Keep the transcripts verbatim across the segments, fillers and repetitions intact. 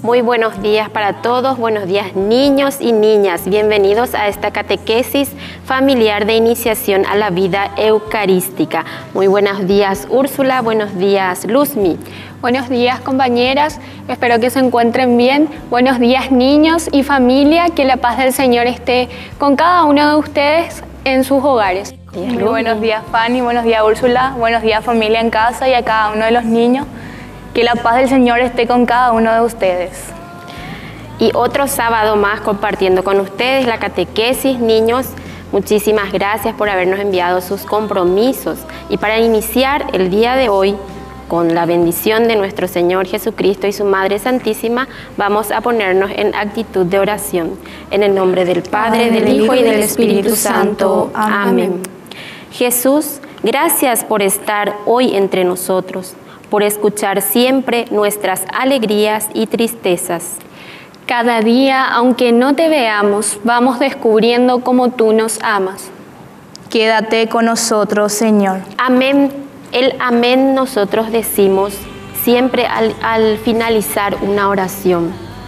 Muy buenos días para todos, buenos días niños y niñas. Bienvenidos a esta catequesis familiar de iniciación a la vida eucarística. Muy buenos días Úrsula, buenos días Luzmi. Buenos días compañeras, espero que se encuentren bien. Buenos días niños y familia, que la paz del Señor esté con cada uno de ustedes en sus hogares. Muy buenos días Fanny, buenos días Úrsula, buenos días familia en casa y a cada uno de los niños. Que la paz del Señor esté con cada uno de ustedes. Y otro sábado más compartiendo con ustedes la catequesis, niños. Muchísimas gracias por habernos enviado sus compromisos. Y para iniciar el día de hoy, con la bendición de nuestro Señor Jesucristo y su Madre Santísima, vamos a ponernos en actitud de oración. En el nombre del Padre, del Hijo y del Espíritu Santo. Amén. Jesús, gracias por estar hoy entre nosotros, por escuchar siempre nuestras alegrías y tristezas. Cada día, aunque no te veamos, vamos descubriendo cómo tú nos amas. Quédate con nosotros, Señor. Amén. El amén nosotros decimos siempre al, al finalizar una oración.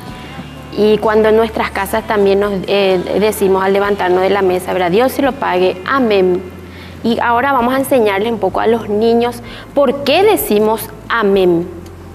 Y cuando en nuestras casas también nos eh, decimos al levantarnos de la mesa, ¿verdad? Dios se lo pague. Amén. Y ahora vamos a enseñarle un poco a los niños por qué decimos amén.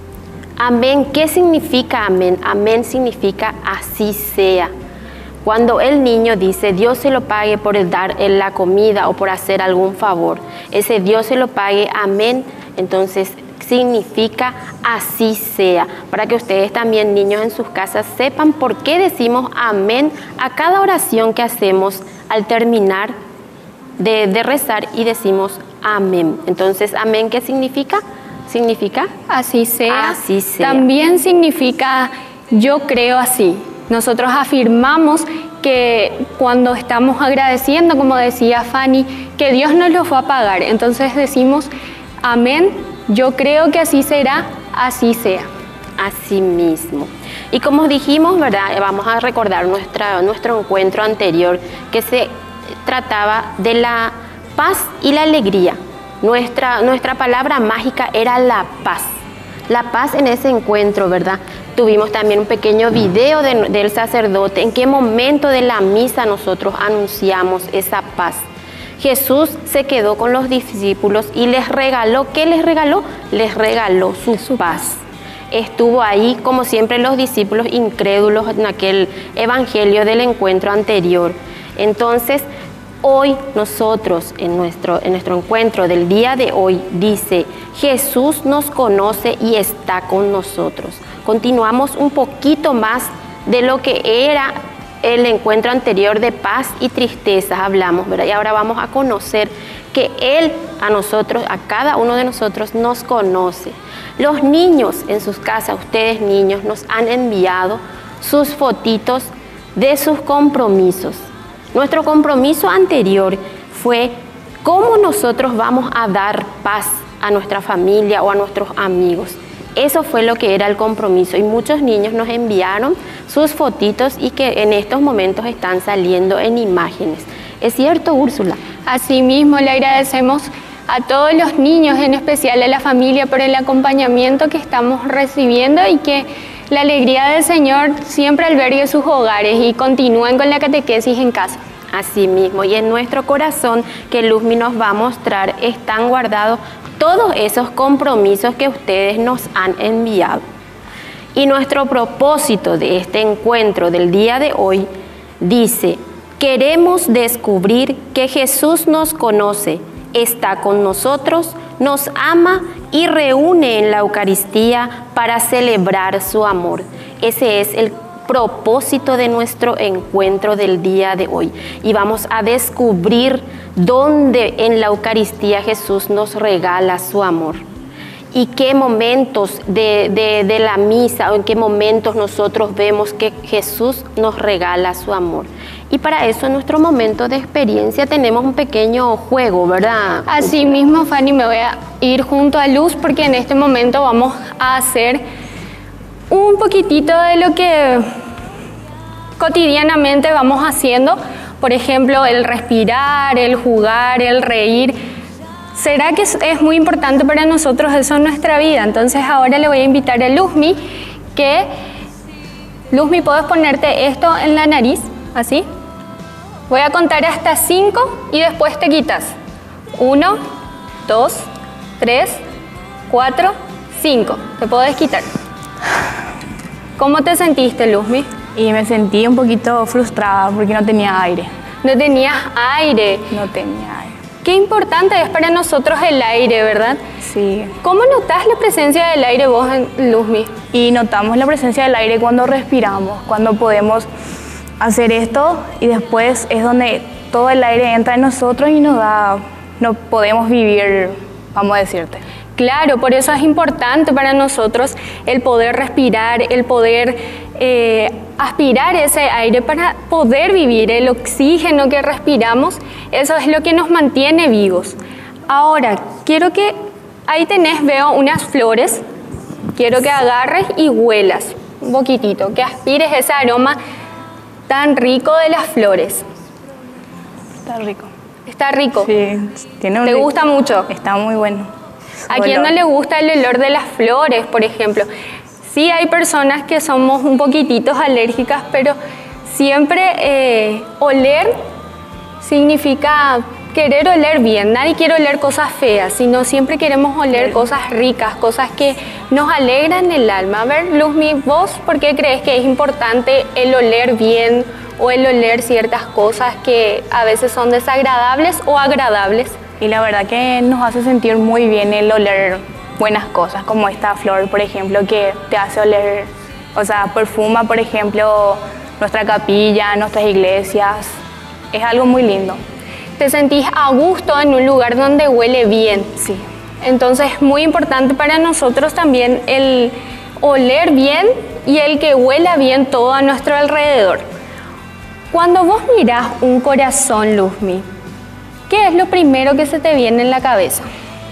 Amén, ¿qué significa amén? Amén significa así sea. Cuando el niño dice Dios se lo pague por dar la comida o por hacer algún favor, ese Dios se lo pague, amén, entonces significa así sea. Para que ustedes también, niños, en sus casas sepan por qué decimos amén a cada oración que hacemos al terminar De, de rezar y decimos amén. Entonces, amén, ¿qué significa? Significa así sea. Así sea. También significa yo creo así. Nosotros afirmamos que cuando estamos agradeciendo, como decía Fanny, que Dios nos los va a pagar. Entonces decimos amén, yo creo que así será, así sea. Así mismo. Y como dijimos, ¿verdad? Vamos a recordar nuestra, nuestro encuentro anterior que se trataba de la paz y la alegría. Nuestra, nuestra palabra mágica era la paz. La paz en ese encuentro, ¿verdad? Tuvimos también un pequeño video de, del sacerdote. En qué momento de la misa nosotros anunciamos esa paz. Jesús se quedó con los discípulos y les regaló, ¿qué les regaló? Les regaló su, su paz. Estuvo ahí, como siempre, los discípulos incrédulos en aquel evangelio del encuentro anterior. Entonces, hoy nosotros, en nuestro, en nuestro encuentro del día de hoy, dice, Jesús nos conoce y está con nosotros. Continuamos un poquito más de lo que era el encuentro anterior de paz y tristezas, hablamos, ¿verdad? Y ahora vamos a conocer que Él a nosotros, a cada uno de nosotros, nos conoce. Los niños en sus casas, ustedes niños, nos han enviado sus fotitos de sus compromisos. Nuestro compromiso anterior fue cómo nosotros vamos a dar paz a nuestra familia o a nuestros amigos. Eso fue lo que era el compromiso y muchos niños nos enviaron sus fotitos y que en estos momentos están saliendo en imágenes. ¿Es cierto, Úrsula? Asimismo, le agradecemos a todos los niños, en especial a la familia, por el acompañamiento que estamos recibiendo y que la alegría del Señor siempre albergue sus hogares y continúen con la catequesis en casa. Así mismo, y en nuestro corazón, que Luzmi nos va a mostrar, están guardados todos esos compromisos que ustedes nos han enviado. Y nuestro propósito de este encuentro del día de hoy dice, queremos descubrir que Jesús nos conoce, está con nosotros, nos ama y reúne en la Eucaristía para celebrar su amor. Ese es el propósito de nuestro encuentro del día de hoy. Y vamos a descubrir dónde en la Eucaristía Jesús nos regala su amor. Y qué momentos de, de, de la misa o en qué momentos nosotros vemos que Jesús nos regala su amor. Y para eso en nuestro momento de experiencia tenemos un pequeño juego, ¿verdad? Así mismo, Fanny, me voy a ir junto a Luz porque en este momento vamos a hacer un poquitito de lo que cotidianamente vamos haciendo. Por ejemplo, el respirar, el jugar, el reír. ¿Será que es, es muy importante para nosotros eso en nuestra vida? Entonces ahora le voy a invitar a Luzmi que Luzmi, ¿puedes ponerte esto en la nariz? Así. Voy a contar hasta cinco y después te quitas. Uno, dos, tres, cuatro, cinco. Te puedes quitar. ¿Cómo te sentiste, Luzmi? Y me sentí un poquito frustrada porque no tenía aire. No tenías aire. No tenía aire. Qué importante es para nosotros el aire, ¿verdad? Sí. ¿Cómo notas la presencia del aire vos, Luzmi? Y notamos la presencia del aire cuando respiramos, cuando podemos hacer esto y después es donde todo el aire entra en nosotros y nos da, no podemos vivir, vamos a decirte. Claro, por eso es importante para nosotros el poder respirar, el poder eh, aspirar ese aire para poder vivir. El oxígeno que respiramos, eso es lo que nos mantiene vivos. Ahora, quiero que, ahí tenés, veo unas flores, quiero que agarres y huelas un poquitito, que aspires ese aroma tan rico de las flores. Está rico. Está rico. Sí, tiene un ¿Te rico. gusta mucho? Está muy bueno. ¿A quién no le gusta el olor de las flores, por ejemplo? Sí, hay personas que somos un poquititos alérgicas, pero siempre eh, oler significa querer oler bien. Nadie quiere oler cosas feas, sino siempre queremos oler cosas ricas, cosas que nos alegran el alma. A ver, Luzmi, ¿vos por qué crees que es importante el oler bien o el oler ciertas cosas que a veces son desagradables o agradables? Y la verdad que nos hace sentir muy bien el oler buenas cosas, como esta flor, por ejemplo, que te hace oler, o sea, perfuma, por ejemplo, nuestra capilla, nuestras iglesias. Es algo muy lindo. Te sentís a gusto en un lugar donde huele bien. Sí. Entonces es muy importante para nosotros también el oler bien y el que huela bien todo a nuestro alrededor. Cuando vos mirás un corazón, Luzmi, ¿qué es lo primero que se te viene en la cabeza?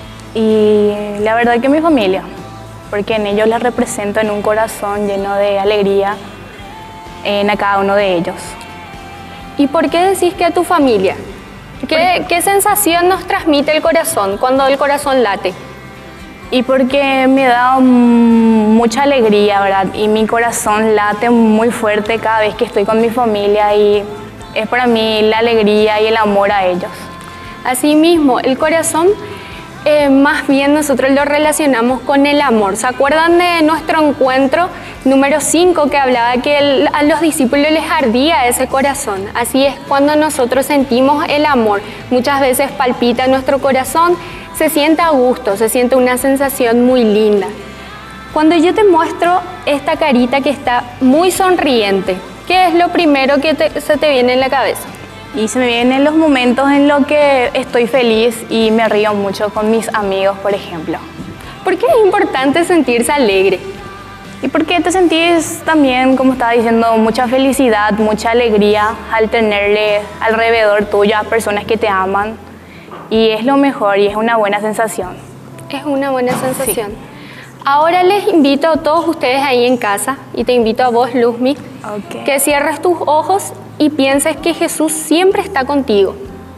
Y la verdad que mi familia, porque en ellos les represento en un corazón lleno de alegría en a cada uno de ellos. ¿Y por qué decís que a tu familia? ¿Qué, qué sensación nos transmite el corazón cuando el corazón late? Y porque me da mucha alegría, ¿verdad? Y mi corazón late muy fuerte cada vez que estoy con mi familia y es para mí la alegría y el amor a ellos. Asimismo, el corazón, eh, más bien nosotros lo relacionamos con el amor. ¿Se acuerdan de nuestro encuentro número cinco que hablaba que el, a los discípulos les ardía ese corazón? Así es cuando nosotros sentimos el amor. Muchas veces palpita nuestro corazón, se siente a gusto, se siente una sensación muy linda. Cuando yo te muestro esta carita que está muy sonriente, ¿qué es lo primero que te, se te viene en la cabeza? Y se me vienen los momentos en los que estoy feliz y me río mucho con mis amigos, por ejemplo. ¿Por qué es importante sentirse alegre? Y porque te sentís también, como estaba diciendo, mucha felicidad, mucha alegría al tenerle alrededor tuyo a personas que te aman. Y es lo mejor y es una buena sensación. Es una buena sensación. Sí. Ahora les invito a todos ustedes ahí en casa, y te invito a vos, Luzmi, Okay. que cierres tus ojos y pienses que Jesús siempre está contigo.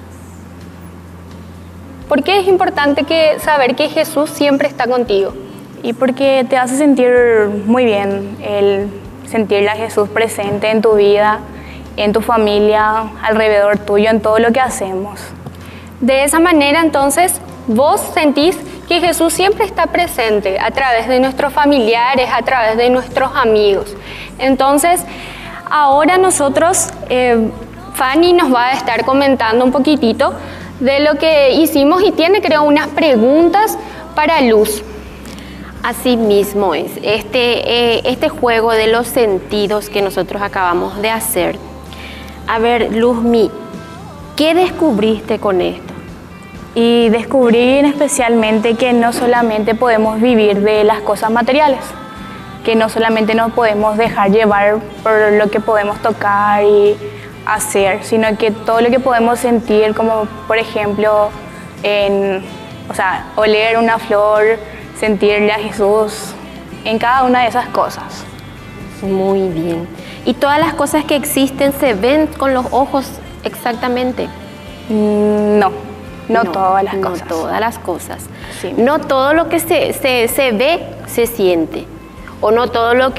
¿Por qué es importante que saber que Jesús siempre está contigo? Y porque te hace sentir muy bien el sentirle a Jesús presente en tu vida, en tu familia, alrededor tuyo, en todo lo que hacemos. De esa manera, entonces, vos sentís que Jesús siempre está presente a través de nuestros familiares, a través de nuestros amigos. Entonces, ahora nosotros, eh, Fanny nos va a estar comentando un poquitito de lo que hicimos y tiene, creo, unas preguntas para Luz. Así mismo es, este, eh, este juego de los sentidos que nosotros acabamos de hacer. A ver, Luzmi, ¿qué descubriste con esto? Y descubrí especialmente que no solamente podemos vivir de las cosas materiales, que no solamente nos podemos dejar llevar por lo que podemos tocar y hacer, sino que todo lo que podemos sentir, como por ejemplo, en, o sea, oler una flor, sentirle a Jesús, en cada una de esas cosas. Muy bien. ¿Y todas las cosas que existen se ven con los ojos exactamente? No, no, no todas las no cosas. No todas las cosas. Sí. No todo lo que se, se, se ve se siente. O no todo lo que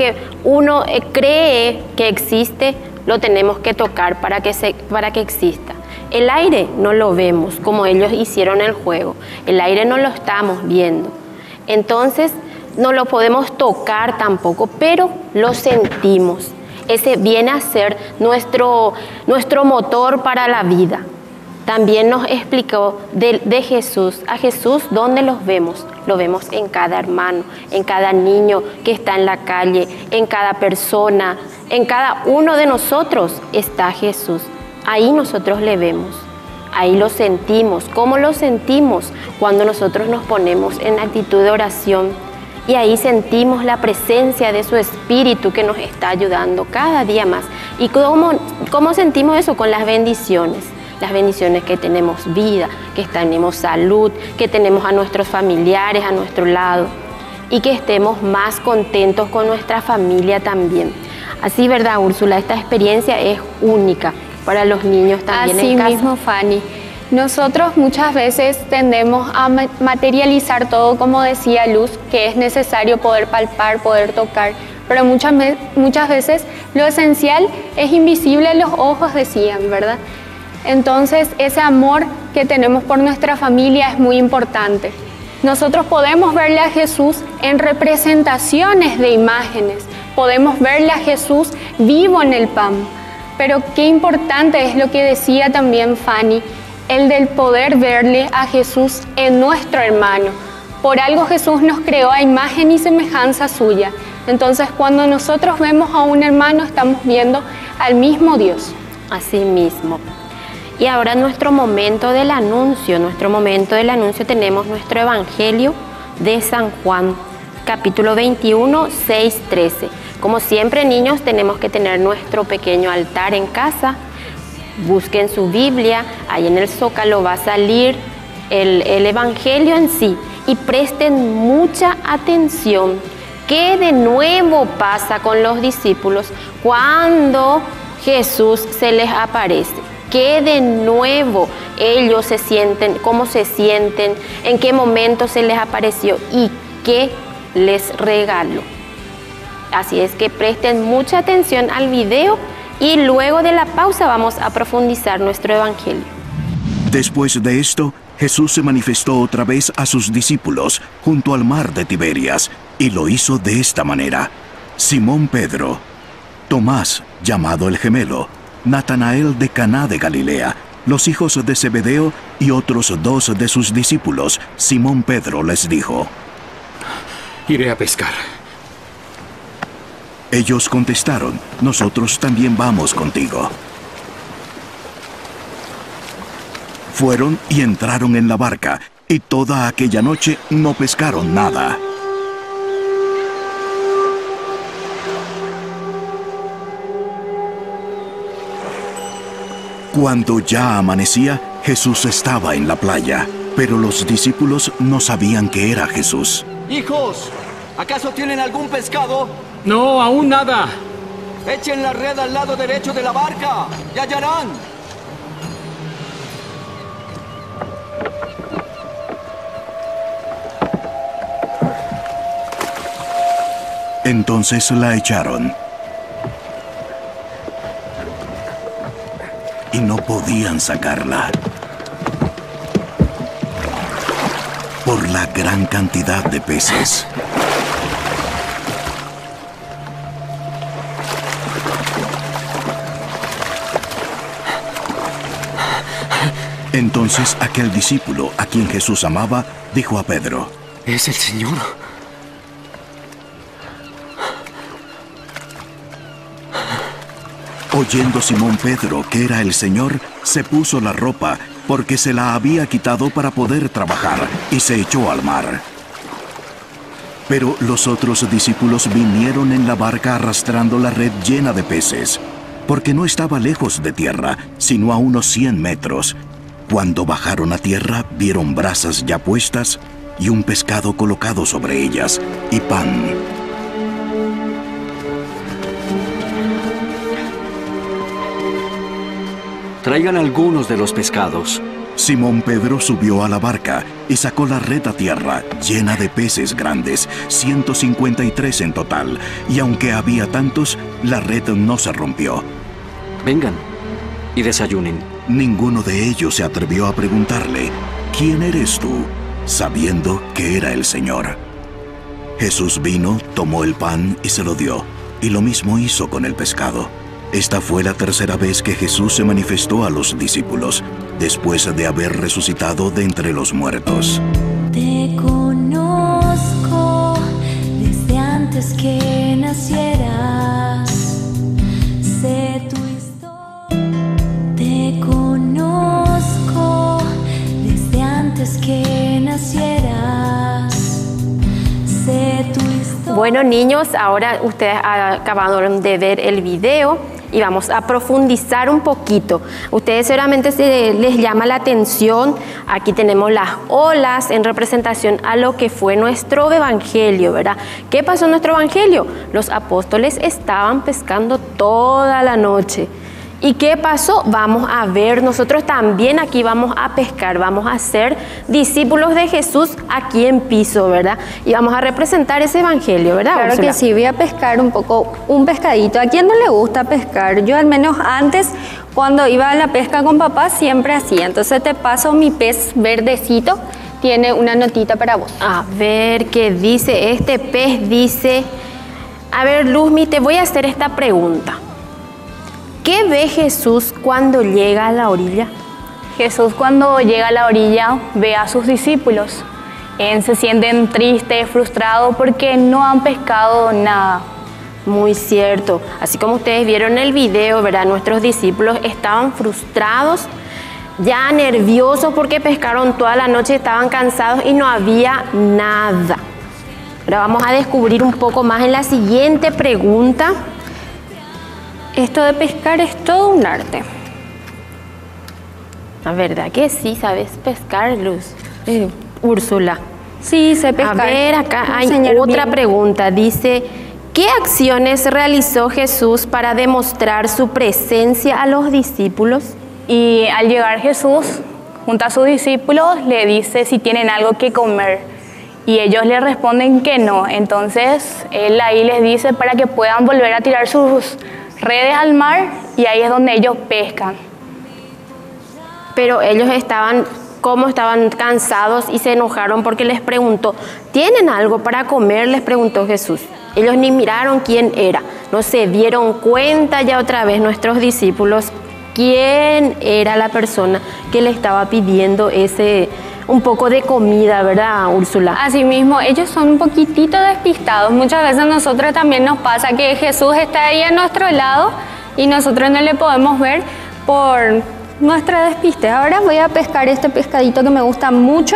uno eh, cree que existe, lo tenemos que tocar para que, se, para que exista. El aire no lo vemos como ellos hicieron el juego. El aire no lo estamos viendo. Entonces no lo podemos tocar tampoco, pero lo sentimos. Ese viene a ser nuestro, nuestro motor para la vida. También nos explicó de, de Jesús. A Jesús, ¿dónde los vemos? Lo vemos en cada hermano, en cada niño que está en la calle, en cada persona, en cada uno de nosotros está Jesús. Ahí nosotros le vemos, ahí lo sentimos. ¿Cómo lo sentimos? Cuando nosotros nos ponemos en actitud de oración y ahí sentimos la presencia de su Espíritu que nos está ayudando cada día más. ¿Y cómo, cómo sentimos eso? Con las bendiciones. Las bendiciones que tenemos vida, que tenemos salud, que tenemos a nuestros familiares a nuestro lado y que estemos más contentos con nuestra familia también. Así, ¿verdad, Úrsula? Esta experiencia es única para los niños también en casa. Así mismo, Fanny. Nosotros muchas veces tendemos a materializar todo, como decía Luz, que es necesario poder palpar, poder tocar, pero muchas, muchas veces lo esencial es invisible a los ojos, decían, ¿verdad? Entonces, ese amor que tenemos por nuestra familia es muy importante. Nosotros podemos verle a Jesús en representaciones de imágenes, podemos verle a Jesús vivo en el pan, pero qué importante es lo que decía también Fanny, el del poder verle a Jesús en nuestro hermano. Por algo Jesús nos creó a imagen y semejanza suya. Entonces, cuando nosotros vemos a un hermano, estamos viendo al mismo Dios. Así mismo. Y ahora nuestro momento del anuncio, nuestro momento del anuncio tenemos nuestro Evangelio de San Juan, capítulo veintiuno, seis, trece. Como siempre, niños, tenemos que tener nuestro pequeño altar en casa. Busquen su Biblia, ahí en el zócalo va a salir el, el Evangelio en sí. Y presten mucha atención, ¿qué de nuevo pasa con los discípulos cuando Jesús se les aparece? ¿Qué de nuevo ellos se sienten? ¿Cómo se sienten? ¿En qué momento se les apareció? ¿Y qué les regaló? Así es que presten mucha atención al video y luego de la pausa vamos a profundizar nuestro Evangelio. Después de esto, Jesús se manifestó otra vez a sus discípulos junto al mar de Tiberias y lo hizo de esta manera. Simón Pedro, Tomás, llamado el gemelo, Natanael de Caná de Galilea, los hijos de Zebedeo y otros dos de sus discípulos. Simón Pedro les dijo: Iré a pescar. Ellos contestaron: nosotros también vamos contigo. Fueron y entraron en la barca, y toda aquella noche no pescaron nada. Cuando ya amanecía, Jesús estaba en la playa, pero los discípulos no sabían que era Jesús. Hijos, ¿acaso tienen algún pescado? No, aún nada. Echen la red al lado derecho de la barca y hallarán. Entonces la echaron. Y no podían sacarla por la gran cantidad de peces. Entonces aquel discípulo a quien Jesús amaba dijo a Pedro: Es el Señor. Oyendo Simón Pedro que era el Señor, se puso la ropa, porque se la había quitado para poder trabajar, y se echó al mar. Pero los otros discípulos vinieron en la barca arrastrando la red llena de peces, porque no estaba lejos de tierra, sino a unos cien metros. Cuando bajaron a tierra, vieron brasas ya puestas y un pescado colocado sobre ellas, y pan. Traigan algunos de los pescados. Simón Pedro subió a la barca y sacó la red a tierra, llena de peces grandes, ciento cincuenta y tres en total, y aunque había tantos, la red no se rompió. Vengan y desayunen. Ninguno de ellos se atrevió a preguntarle, ¿quién eres tú?, sabiendo que era el Señor. Jesús vino, tomó el pan y se lo dio, y lo mismo hizo con el pescado. Esta fue la tercera vez que Jesús se manifestó a los discípulos, después de haber resucitado de entre los muertos. Te conozco desde antes que nacieras. Sé tu historia. Te conozco desde antes que nacieras. Sé tu historia. Bueno, niños, ahora ustedes acabaron de ver el video y vamos a profundizar un poquito. Ustedes seguramente se les llama la atención. Aquí tenemos las olas en representación a lo que fue nuestro evangelio, ¿verdad? ¿Qué pasó en nuestro evangelio? Los apóstoles estaban pescando toda la noche. ¿Y qué pasó? Vamos a ver, nosotros también aquí vamos a pescar, vamos a ser discípulos de Jesús aquí en Piso, ¿verdad? Y vamos a representar ese evangelio, ¿verdad? Claro Úrsula? que sí, voy a pescar un poco, un pescadito. ¿A quién no le gusta pescar? Yo al menos antes, cuando iba a la pesca con papá, siempre hacía. Entonces te paso mi pez verdecito, tiene una notita para vos. A ver, ¿qué dice? Este pez dice... A ver, Luzmi, te voy a hacer esta pregunta. ¿Qué ve Jesús cuando llega a la orilla? Jesús cuando llega a la orilla ve a sus discípulos. Eh, se sienten tristes, frustrados porque no han pescado nada. Muy cierto. Así como ustedes vieron en el video, ¿verdad? Nuestros discípulos estaban frustrados, ya nerviosos porque pescaron toda la noche, estaban cansados y no había nada. Ahora vamos a descubrir un poco más en la siguiente pregunta. Esto de pescar es todo un arte. La verdad que sí, ¿sabes pescar, Luz? Eh, Úrsula. Sí, sé pescar. A ver, acá hay Enseñar otra bien. pregunta. Dice, ¿qué acciones realizó Jesús para demostrar su presencia a los discípulos? Y al llegar Jesús, junto a sus discípulos, le dice si tienen algo que comer. Y ellos le responden que no. Entonces, él ahí les dice para que puedan volver a tirar sus redes al mar y ahí es donde ellos pescan. Pero ellos estaban, como estaban cansados y se enojaron porque les preguntó, ¿tienen algo para comer?, les preguntó Jesús. Ellos ni miraron quién era, no se dieron cuenta ya otra vez nuestros discípulos quién era la persona que le estaba pidiendo ese un poco de comida, ¿verdad, Úrsula? Asimismo, ellos son un poquitito despistados. Muchas veces a nosotros también nos pasa que Jesús está ahí a nuestro lado y nosotros no le podemos ver por nuestra despiste. Ahora voy a pescar este pescadito que me gusta mucho.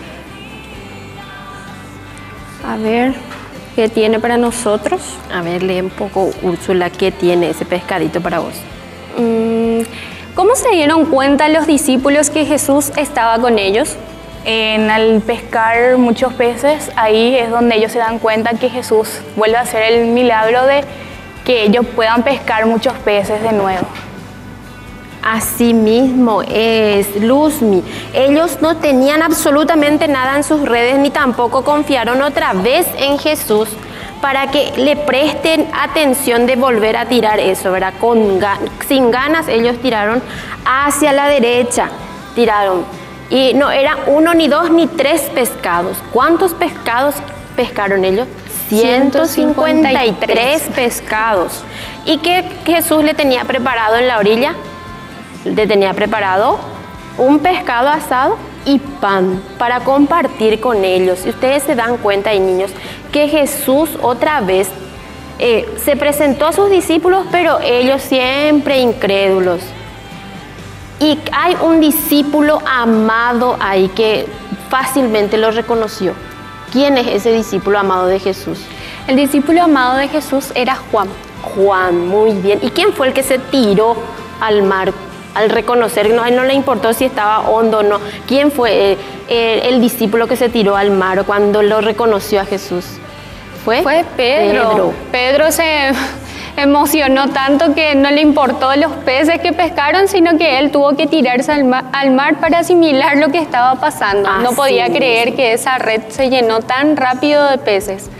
A ver, ¿qué tiene para nosotros? A ver, lee un poco, Úrsula, ¿qué tiene ese pescadito para vos? Mm, ¿Cómo se dieron cuenta los discípulos que Jesús estaba con ellos? En, al pescar muchos peces, ahí es donde ellos se dan cuenta que Jesús vuelve a hacer el milagro de que ellos puedan pescar muchos peces de nuevo. Así mismo es, Luzmi. Ellos no tenían absolutamente nada en sus redes ni tampoco confiaron otra vez en Jesús para que le presten atención de volver a tirar eso, ¿verdad? Con, sin ganas ellos tiraron hacia la derecha, tiraron. Y no era uno, ni dos, ni tres pescados. ¿Cuántos pescados pescaron ellos? ciento cincuenta y tres pescados. ¿Y qué Jesús le tenía preparado en la orilla? Le tenía preparado un pescado asado y pan para compartir con ellos. Y ustedes se dan cuenta, y niños, que Jesús otra vez eh, se presentó a sus discípulos, pero ellos siempre incrédulos. Y hay un discípulo amado ahí que fácilmente lo reconoció. ¿Quién es ese discípulo amado de Jesús? El discípulo amado de Jesús era Juan. Juan, muy bien. ¿Y quién fue el que se tiró al mar al reconocer? No, a él no le importó si estaba hondo o no. ¿Quién fue eh, eh, el discípulo que se tiró al mar cuando lo reconoció a Jesús? ¿Fue? Fue Pedro. Pedro, Pedro se emocionó tanto que no le importó los peces que pescaron, sino que él tuvo que tirarse al mar, al mar para asimilar lo que estaba pasando. Así no podía mismo. creer que esa red se llenó tan rápido de peces.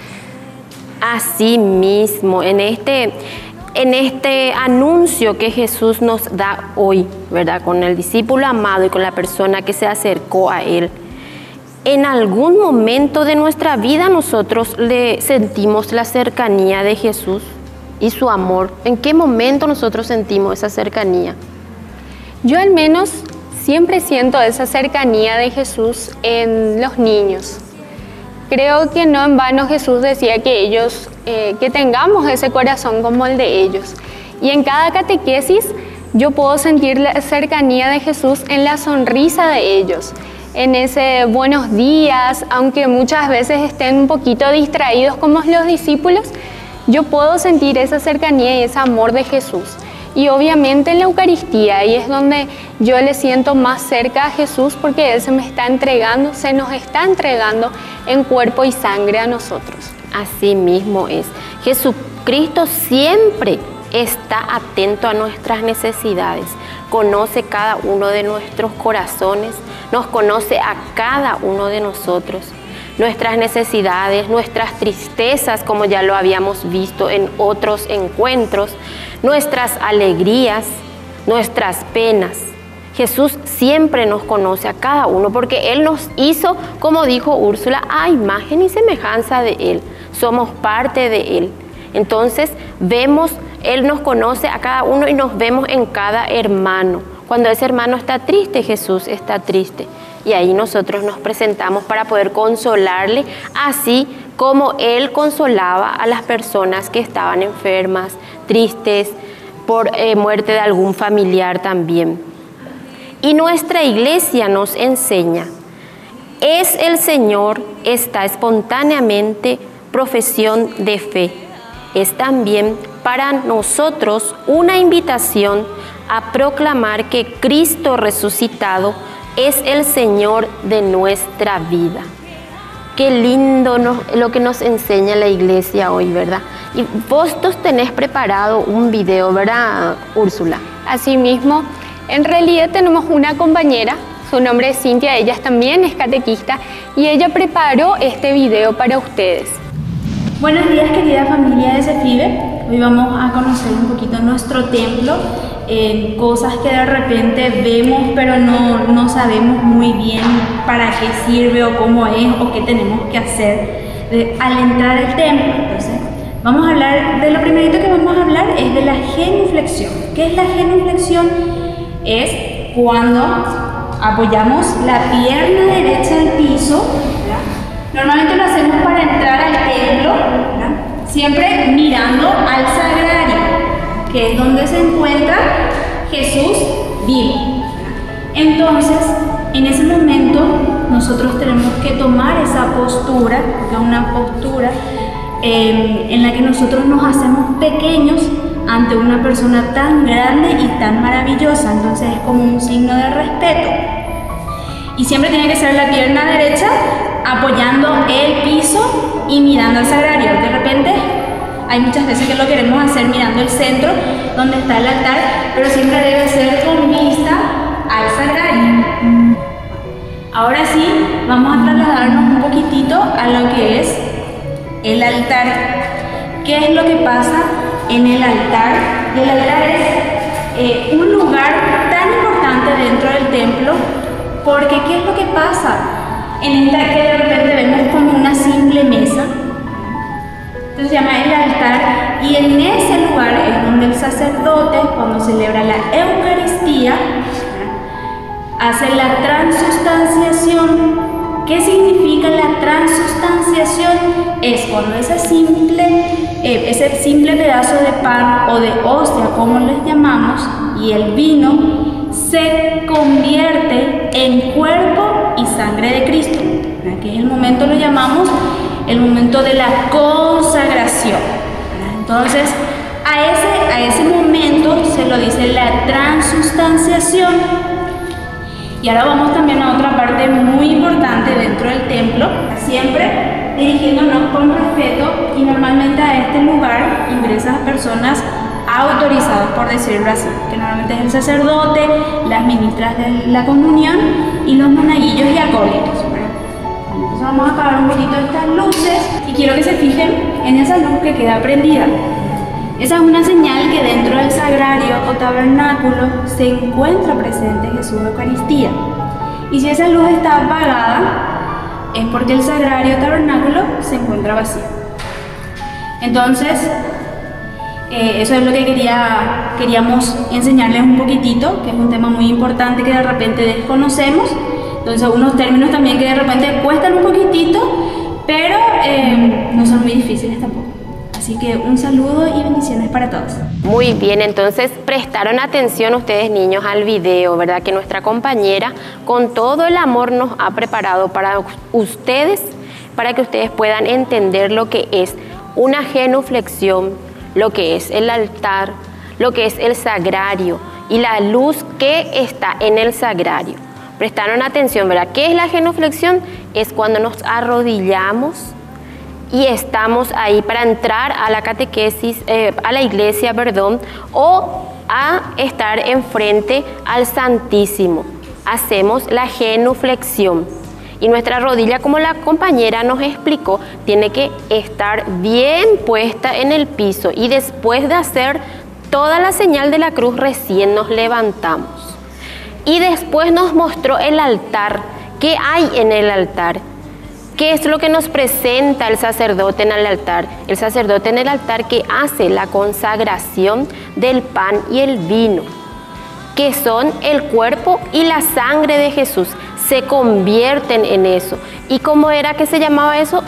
Así mismo, en este, en este anuncio que Jesús nos da hoy, ¿verdad? Con el discípulo amado y con la persona que se acercó a Él. En algún momento de nuestra vida nosotros le sentimos la cercanía de Jesús y su amor. ¿En qué momento nosotros sentimos esa cercanía? Yo al menos siempre siento esa cercanía de Jesús en los niños. Creo que no en vano Jesús decía que ellos, eh, que tengamos ese corazón como el de ellos. Y en cada catequesis yo puedo sentir la cercanía de Jesús en la sonrisa de ellos, en ese buenos días, aunque muchas veces estén un poquito distraídos como los discípulos, yo puedo sentir esa cercanía y ese amor de Jesús. Y obviamente en la Eucaristía, ahí es donde yo le siento más cerca a Jesús, porque Él se me está entregando, se nos está entregando en cuerpo y sangre a nosotros. Así mismo es. Jesucristo siempre está atento a nuestras necesidades, conoce cada uno de nuestros corazones, nos conoce a cada uno de nosotros, nuestras necesidades, nuestras tristezas, como ya lo habíamos visto en otros encuentros, nuestras alegrías, nuestras penas. Jesús siempre nos conoce a cada uno porque Él nos hizo, como dijo Úrsula, a imagen y semejanza de Él. Somos parte de Él. Entonces vemos, Él nos conoce a cada uno y nos vemos en cada hermano. Cuando ese hermano está triste, Jesús está triste. Y ahí nosotros nos presentamos para poder consolarle, así como Él consolaba a las personas que estaban enfermas, tristes, por eh, muerte de algún familiar también. Y nuestra iglesia nos enseña, es el Señor, está espontáneamente profesión de fe. Es también para nosotros una invitación a proclamar que Cristo resucitado es el Señor de nuestra vida. Qué lindo nos, lo que nos enseña la iglesia hoy, ¿verdad? Y vos tenés preparado un video, ¿verdad, Úrsula? Asimismo, en realidad tenemos una compañera, su nombre es Cintia, ella también es catequista y ella preparó este video para ustedes. Buenos días, querida familia de CEFIBE. Hoy vamos a conocer un poquito nuestro templo, eh, cosas que de repente vemos pero no, no sabemos muy bien para qué sirve o cómo es o qué tenemos que hacer de, al entrar al templo. Entonces, vamos a hablar de lo primerito que vamos a hablar es de la genuflexión. ¿Qué es la genuflexión? Es cuando apoyamos la pierna derecha al piso, ¿verdad? Normalmente lo hacemos para entrar al templo, ¿verdad? Siempre mirando al sagrario, que es donde se encuentra Jesús vivo. Entonces, en ese momento, nosotros tenemos que tomar esa postura, que es una postura eh, en la que nosotros nos hacemos pequeños ante una persona tan grande y tan maravillosa. Entonces, es como un signo de respeto. Y siempre tiene que ser la pierna derecha apoyando el piso y mirando al sagrario. De repente hay muchas veces que lo queremos hacer mirando el centro donde está el altar, pero siempre debe ser con vista al sagrario. Ahora sí, vamos a trasladarnos un poquitito a lo que es el altar. ¿Qué es lo que pasa en el altar? El altar es eh, un lugar tan importante dentro del templo, porque ¿qué es lo que pasa? En esta que de repente vemos como una simple mesa, entonces se llama el altar, y en ese lugar es donde el sacerdote, cuando celebra la Eucaristía, hace la transustanciación. ¿Qué significa la transustanciación? Es cuando ese simple, eh, ese simple pedazo de pan o de hostia, como les llamamos, y el vino se convierte en cuerpo y sangre de Cristo, que es el momento, lo llamamos el momento de la consagración. Entonces, a ese, a ese momento se lo dice la transustanciación. Y ahora vamos también a otra parte muy importante dentro del templo. Siempre dirigiéndonos con respeto, y normalmente a este lugar ingresan personas autorizadas, por decirlo así, que normalmente es el sacerdote, las ministras de la comunión y los monaguillos y acólitos. Entonces vamos a apagar un poquito estas luces y quiero que se fijen en esa luz que queda prendida. Esa es una señal que dentro del sagrario o tabernáculo se encuentra presente Jesús de Eucaristía. Y si esa luz está apagada, es porque el sagrario o tabernáculo se encuentra vacío. Entonces, eh, eso es lo que quería, queríamos enseñarles un poquitito, que es un tema muy importante que de repente desconocemos. Entonces, unos términos también que de repente cuestan un poquitito, pero eh, no son muy difíciles tampoco. Así que un saludo y bendiciones para todos. Muy bien, entonces prestaron atención ustedes, niños, al video, ¿verdad? Que nuestra compañera con todo el amor nos ha preparado para ustedes, para que ustedes puedan entender lo que es una genuflexión, lo que es el altar, lo que es el sagrario y la luz que está en el sagrario. Prestaron atención, ¿verdad? ¿Qué es la genuflexión? Es cuando nos arrodillamos y estamos ahí para entrar a la catequesis, eh, a la iglesia, perdón, o a estar enfrente al Santísimo. Hacemos la genuflexión. Y nuestra rodilla, como la compañera nos explicó, tiene que estar bien puesta en el piso. Y después de hacer toda la señal de la cruz, recién nos levantamos. Y después nos mostró el altar. ¿Qué hay en el altar? ¿Qué es lo que nos presenta el sacerdote en el altar? El sacerdote en el altar que hace la consagración del pan y el vino, que son el cuerpo y la sangre de Jesús. Se convierten en eso. ¿Y cómo era que se llamaba eso?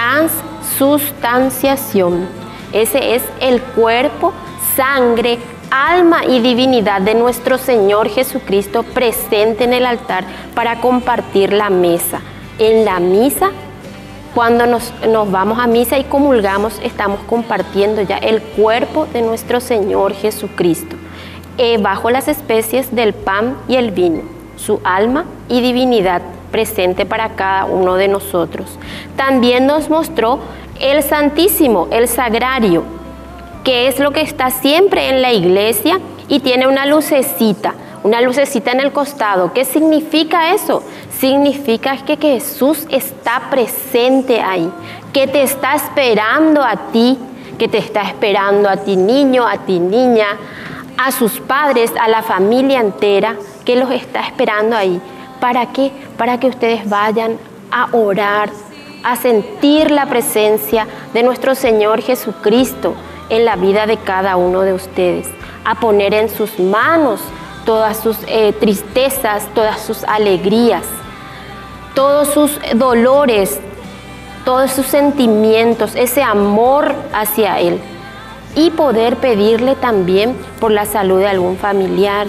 Transustanciación. Ese es el cuerpo, sangre, alma y divinidad de nuestro Señor Jesucristo presente en el altar para compartir la mesa. En la misa, cuando nos, nos vamos a misa y comulgamos, estamos compartiendo ya el cuerpo de nuestro Señor Jesucristo, eh, bajo las especies del pan y el vino, su alma y divinidad presente para cada uno de nosotros. También nos mostró el Santísimo, el Sagrario, que es lo que está siempre en la iglesia y tiene una lucecita, una lucecita en el costado. ¿Qué significa eso? Significa que, que Jesús está presente ahí, que te está esperando a ti, que te está esperando a ti niño, a ti niña, a sus padres, a la familia entera, que los está esperando ahí. ¿Para qué? Para que ustedes vayan a orar, a sentir la presencia de nuestro Señor Jesucristo en la vida de cada uno de ustedes, a poner en sus manos todas sus eh, tristezas, todas sus alegrías, todos sus dolores, todos sus sentimientos, ese amor hacia Él, y poder pedirle también por la salud de algún familiar,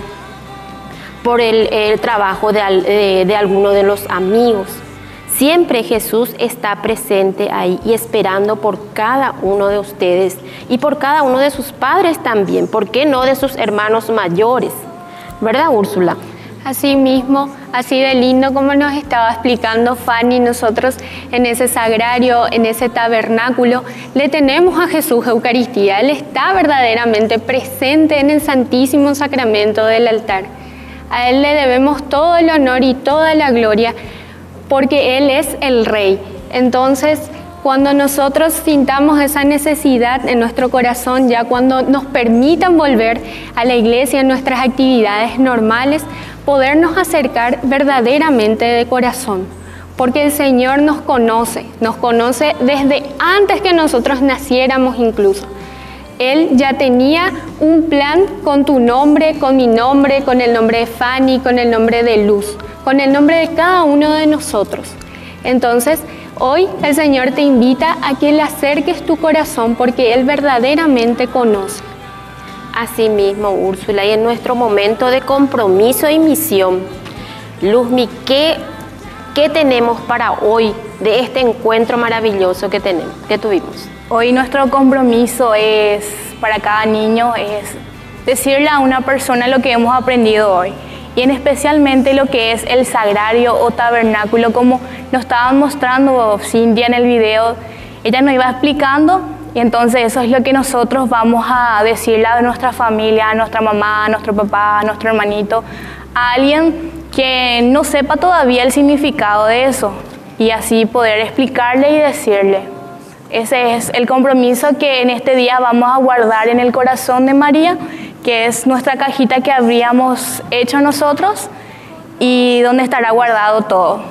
por el, el trabajo de, de, de alguno de los amigos. Siempre Jesús está presente ahí y esperando por cada uno de ustedes y por cada uno de sus padres también, ¿por qué no de sus hermanos mayores? ¿Verdad, Úrsula? Así mismo, así de lindo como nos estaba explicando Fanny, nosotros en ese sagrario, en ese tabernáculo, le tenemos a Jesús Eucaristía. Él está verdaderamente presente en el Santísimo Sacramento del altar. A Él le debemos todo el honor y toda la gloria, porque Él es el Rey. Entonces, cuando nosotros sintamos esa necesidad en nuestro corazón, ya cuando nos permitan volver a la iglesia en nuestras actividades normales, podernos acercar verdaderamente de corazón, porque el Señor nos conoce, nos conoce desde antes que nosotros naciéramos incluso. Él ya tenía un plan con tu nombre, con mi nombre, con el nombre de Fanny, con el nombre de Luz, con el nombre de cada uno de nosotros. Entonces, hoy el Señor te invita a que le acerques tu corazón porque Él verdaderamente conoce. Así mismo, Úrsula, y en nuestro momento de compromiso y misión, Luzmi, ¿qué, qué tenemos para hoy de este encuentro maravilloso que tenemos, que tuvimos? Hoy nuestro compromiso es, para cada niño, es decirle a una persona lo que hemos aprendido hoy. y en especialmente lo que es el sagrario o tabernáculo, como nos estaban mostrando Cintia en el video. Ella nos iba explicando y entonces eso es lo que nosotros vamos a decirle a nuestra familia, a nuestra mamá, a nuestro papá, a nuestro hermanito, a alguien que no sepa todavía el significado de eso y así poder explicarle y decirle. Ese es el compromiso que en este día vamos a guardar en el corazón de María, que es nuestra cajita que habríamos hecho nosotros y donde estará guardado todo.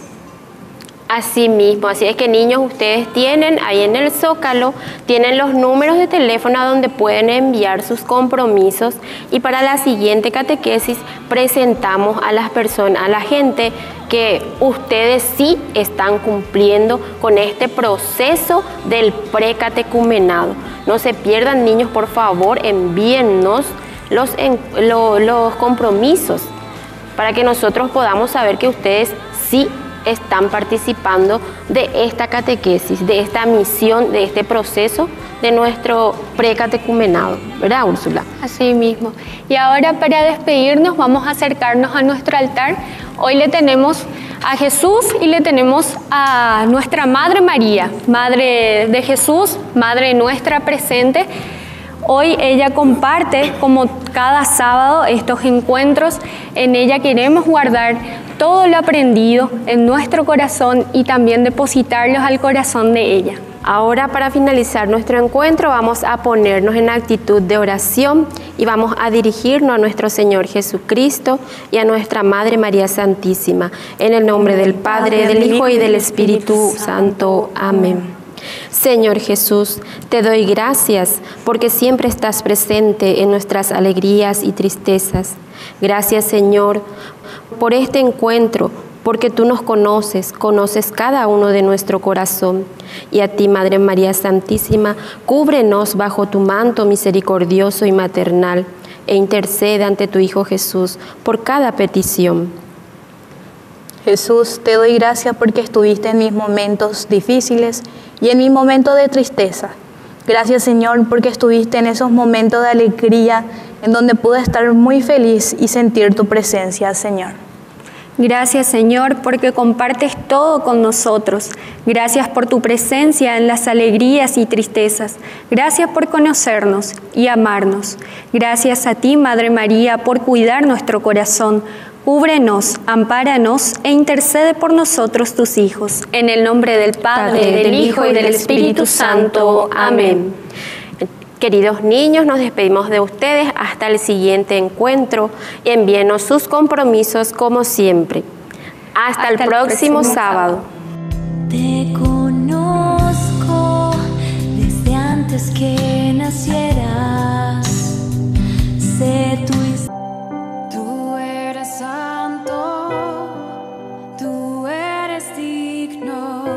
Así mismo, así es que niños, ustedes tienen ahí en el Zócalo, tienen los números de teléfono a donde pueden enviar sus compromisos y para la siguiente catequesis presentamos a las personas, a la gente que ustedes sí están cumpliendo con este proceso del precatecumenado. No se pierdan niños, por favor, envíennos los, en, lo, los compromisos para que nosotros podamos saber que ustedes sí están participando de esta catequesis, de esta misión, de este proceso de nuestro precatecumenado, ¿verdad, Úrsula? Así mismo. Y ahora para despedirnos vamos a acercarnos a nuestro altar. Hoy le tenemos a Jesús y le tenemos a nuestra Madre María, Madre de Jesús, Madre nuestra presente. Hoy ella comparte, como cada sábado, estos encuentros. En ella queremos guardar todo lo aprendido en nuestro corazón y también depositarlos al corazón de ella. Ahora, para finalizar nuestro encuentro, vamos a ponernos en actitud de oración y vamos a dirigirnos a nuestro Señor Jesucristo y a nuestra Madre María Santísima. En el nombre del Padre, del Hijo y del Espíritu Santo. Amén. Señor Jesús, te doy gracias porque siempre estás presente en nuestras alegrías y tristezas. Gracias, Señor, por este encuentro, porque tú nos conoces, conoces cada uno de nuestro corazón. Y a ti, Madre María Santísima, cúbrenos bajo tu manto misericordioso y maternal e intercede ante tu Hijo Jesús por cada petición. Jesús, te doy gracias porque estuviste en mis momentos difíciles y en mi momento de tristeza. Gracias, Señor, porque estuviste en esos momentos de alegría en donde pude estar muy feliz y sentir tu presencia, Señor. Gracias, Señor, porque compartes todo con nosotros. Gracias por tu presencia en las alegrías y tristezas. Gracias por conocernos y amarnos. Gracias a ti, Madre María, por cuidar nuestro corazón. Cúbrenos, ampáranos e intercede por nosotros, tus hijos. En el nombre del Padre, Padre del Hijo y del Espíritu Santo. Amén. Queridos niños, nos despedimos de ustedes hasta el siguiente encuentro. Envíenos sus compromisos como siempre. Hasta, hasta el, próximo el próximo sábado. Te conozco desde antes que nacieras. Sé tu historia. Tú eres santo, tú eres digno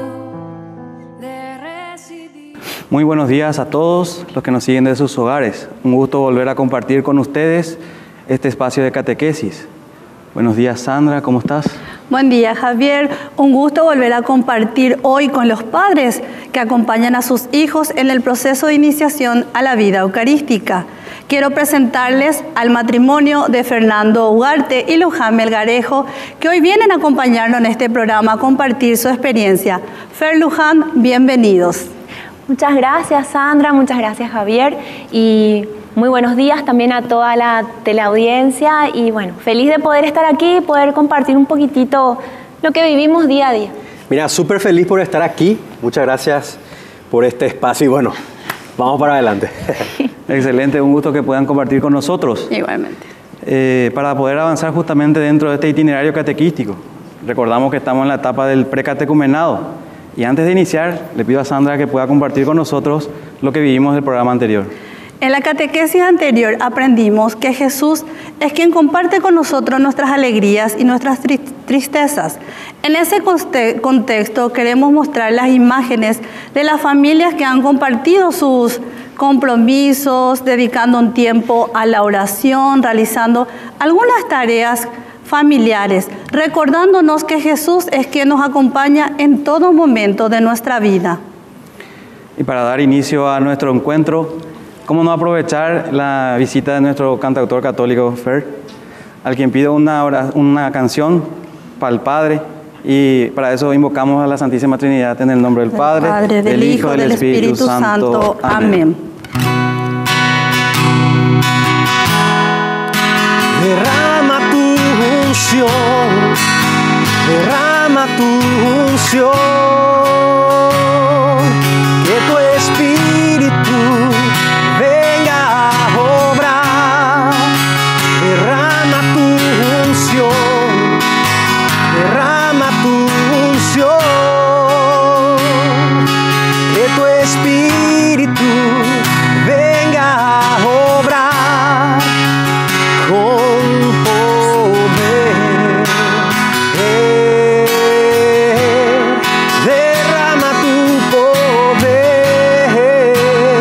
de recibir. Muy buenos días a todos los que nos siguen de sus hogares. Un gusto volver a compartir con ustedes este espacio de catequesis. Buenos días, Sandra, ¿cómo estás? Buen día, Javier. Un gusto volver a compartir hoy con los padres que acompañan a sus hijos en el proceso de iniciación a la vida eucarística. Quiero presentarles al matrimonio de Fernando Ugarte y Luján Melgarejo, que hoy vienen a acompañarnos en este programa a compartir su experiencia. Fer, Luján, bienvenidos. Muchas gracias, Sandra, muchas gracias, Javier, y muy buenos días también a toda la teleaudiencia, y bueno, feliz de poder estar aquí y poder compartir un poquitito lo que vivimos día a día. Mira, súper feliz por estar aquí, muchas gracias por este espacio y bueno, vamos para adelante. Excelente, un gusto que puedan compartir con nosotros. Igualmente. Eh, para poder avanzar justamente dentro de este itinerario catequístico. Recordamos que estamos en la etapa del precatecumenado. Y antes de iniciar, le pido a Sandra que pueda compartir con nosotros lo que vivimos del programa anterior. En la catequesis anterior aprendimos que Jesús es quien comparte con nosotros nuestras alegrías y nuestras tri- tristezas. En ese contexto queremos mostrar las imágenes de las familias que han compartido sus compromisos, dedicando un tiempo a la oración, realizando algunas tareas familiares, recordándonos que Jesús es quien nos acompaña en todo momento de nuestra vida. Y para dar inicio a nuestro encuentro, ¿cómo no aprovechar la visita de nuestro cantautor católico, Fer? al quien pido una, ora- una canción para el Padre, y para eso invocamos a la Santísima Trinidad en el nombre del Padre, Padre, del Hijo, del Espíritu Santo. Amén. Derrama tu unción, derrama tu unción, que tu Espíritu venga a obrar. Derrama tu unción, derrama tu unción, que tu Espíritu venga a obrar con poder. Derrama tu poder.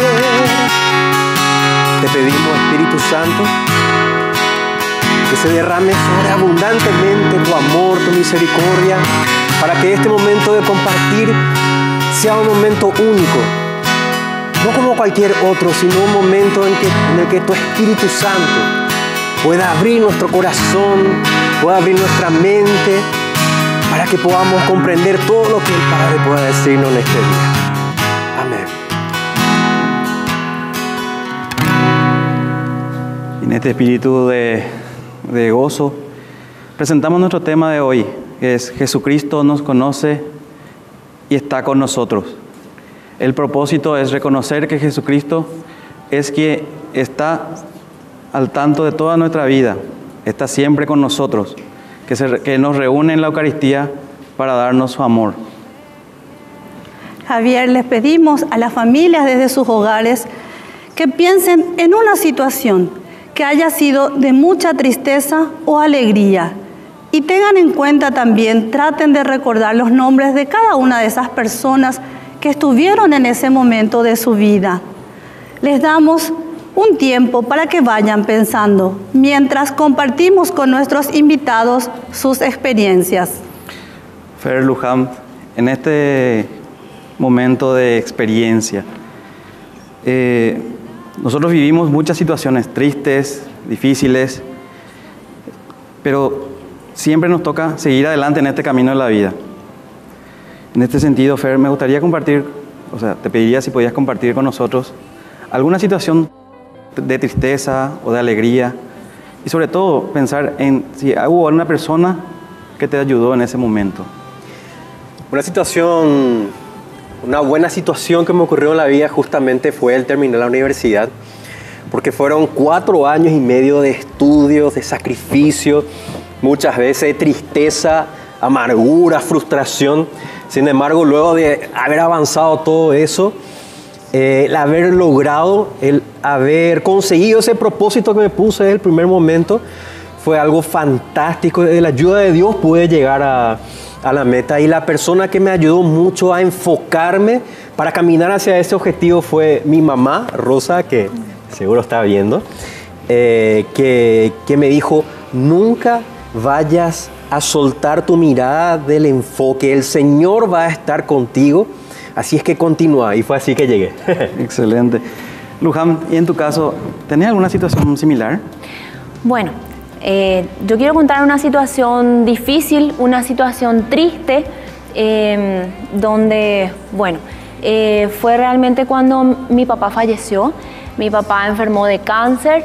Te pedimos, Espíritu Santo, que se derrame sobreabundantemente tu amor, tu misericordia, para que este momento de compartir sea un momento único, no como cualquier otro, sino un momento en, que, en el que tu Espíritu Santo pueda abrir nuestro corazón, pueda abrir nuestra mente, para que podamos comprender todo lo que el Padre pueda decirnos en este día. Amén. En este espíritu de, de gozo, presentamos nuestro tema de hoy, que es Jesucristo nos conoce y está con nosotros. El propósito es reconocer que Jesucristo es quien está al tanto de toda nuestra vida, está siempre con nosotros, que, se, que nos reúne en la Eucaristía para darnos su amor. Javier, les pedimos a las familias desde sus hogares que piensen en una situación que haya sido de mucha tristeza o alegría, y tengan en cuenta también, traten de recordar los nombres de cada una de esas personas que estuvieron en ese momento de su vida. Les damos un tiempo para que vayan pensando, mientras compartimos con nuestros invitados sus experiencias. Fer Luján, en este momento de experiencia, eh, nosotros vivimos muchas situaciones tristes, difíciles, pero siempre nos toca seguir adelante en este camino de la vida. En este sentido, Fer, me gustaría compartir, o sea, te pediría si podías compartir con nosotros alguna situación de tristeza o de alegría, y sobre todo pensar en si hubo alguna persona que te ayudó en ese momento. Una situación, una buena situación que me ocurrió en la vida justamente fue el terminar la universidad, porque fueron cuatro años y medio de estudios, de sacrificio, muchas veces de tristeza, amargura, frustración. Sin embargo, luego de haber avanzado todo eso, eh, el haber logrado, el haber conseguido ese propósito que me puse desde el primer momento, fue algo fantástico. De la ayuda de Dios pude llegar a, a la meta, y la persona que me ayudó mucho a enfocarme para caminar hacia ese objetivo fue mi mamá, Rosa, que seguro está viendo, eh, que, que me dijo: nunca vayas a soltar tu mirada del enfoque, el Señor va a estar contigo, así es que continúa. Y fue así que llegué. Excelente. Luján, ¿y en tu caso, tenés alguna situación similar? Bueno, eh, yo quiero contar una situación difícil, una situación triste, eh, donde, bueno, eh, fue realmente cuando mi papá falleció. Mi papá enfermó de cáncer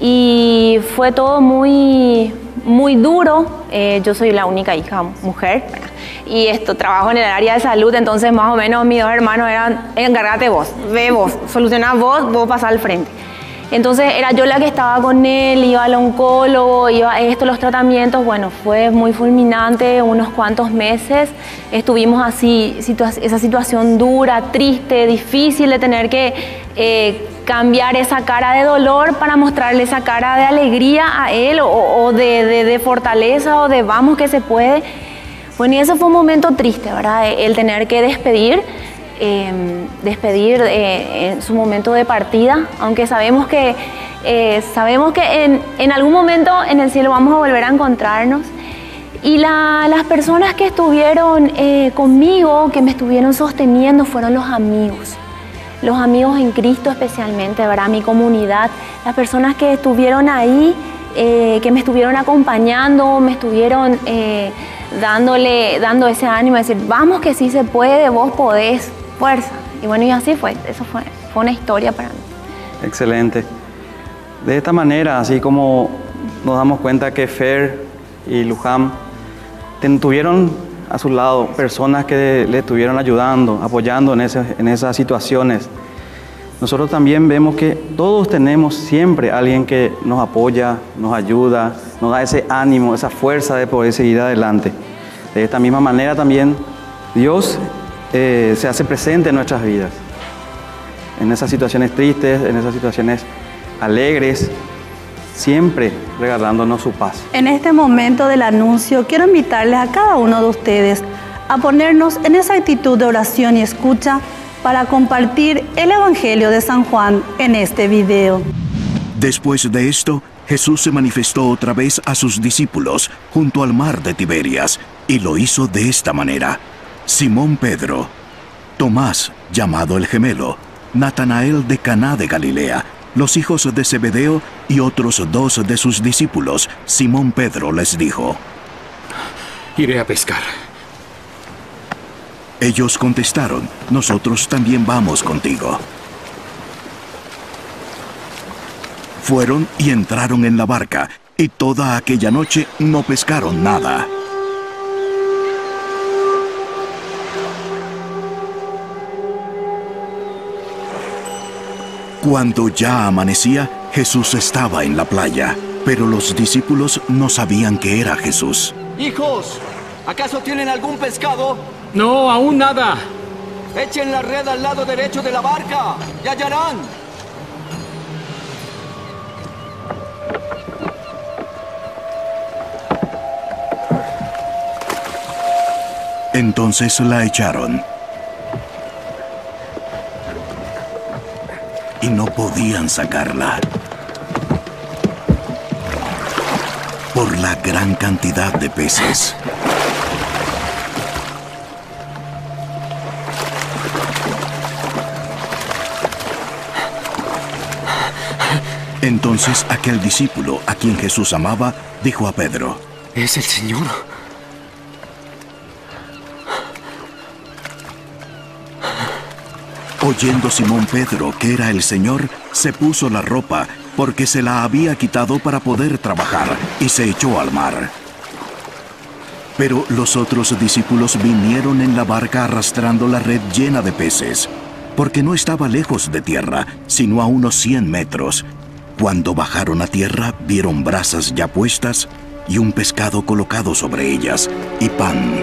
y fue todo muy, muy duro. Eh, yo soy la única hija mujer, ¿verdad? Y esto, trabajo en el área de salud, entonces más o menos mis dos hermanos eran: encárgate vos, ve vos, soluciona vos, vos pasás al frente. Entonces era yo la que estaba con él, iba al oncólogo, iba a esto, los tratamientos. Bueno, fue muy fulminante, unos cuantos meses estuvimos así, situa esa situación dura, triste, difícil de tener que eh, cambiar esa cara de dolor para mostrarle esa cara de alegría a él, o, o de, de, de fortaleza, o de vamos que se puede. Bueno, y ese fue un momento triste, ¿verdad? El tener que despedir. Eh, despedir eh, en su momento de partida, aunque sabemos que, eh, sabemos que en, en algún momento en el cielo vamos a volver a encontrarnos. Y la, las personas que estuvieron eh, conmigo, que me estuvieron sosteniendo, fueron los amigos, los amigos en Cristo especialmente, ¿verdad? Mi comunidad, las personas que estuvieron ahí eh, que me estuvieron acompañando, me estuvieron eh, dándole, dando ese ánimo, decir, vamos que sí se puede, vos podés, fuerza. Y bueno, y así fue, eso fue, fue una historia para mí. Excelente. De esta manera, así como nos damos cuenta que Fer y Luján tuvieron a su lado personas que le estuvieron ayudando, apoyando en, ese, en esas situaciones, nosotros también vemos que todos tenemos siempre alguien que nos apoya, nos ayuda, nos da ese ánimo, esa fuerza de poder seguir adelante. De esta misma manera también Dios eh, se hace presente en nuestras vidas, en esas situaciones tristes, en esas situaciones alegres, siempre regalándonos su paz. En este momento del anuncio quiero invitarles a cada uno de ustedes a ponernos en esa actitud de oración y escucha para compartir el Evangelio de San Juan en este video. Después de esto, Jesús se manifestó otra vez a sus discípulos junto al mar de Tiberias y lo hizo de esta manera: Simón Pedro, Tomás, llamado el gemelo, Natanael de Caná de Galilea, los hijos de Zebedeo y otros dos de sus discípulos. Simón Pedro les dijo: iré a pescar. Ellos contestaron: nosotros también vamos contigo. Fueron y entraron en la barca, y toda aquella noche no pescaron nada. Cuando ya amanecía, Jesús estaba en la playa, pero los discípulos no sabían que era Jesús. Hijos, ¿acaso tienen algún pescado? No, aún nada. Echen la red al lado derecho de la barca y hallarán. Entonces la echaron. Y no podían sacarla por la gran cantidad de peces. Entonces aquel discípulo a quien Jesús amaba dijo a Pedro: es el Señor. Oyendo Simón Pedro que era el Señor, se puso la ropa, porque se la había quitado para poder trabajar, y se echó al mar. Pero los otros discípulos vinieron en la barca arrastrando la red llena de peces, porque no estaba lejos de tierra, sino a unos cien metros. Cuando bajaron a tierra, vieron brasas ya puestas y un pescado colocado sobre ellas, y pan.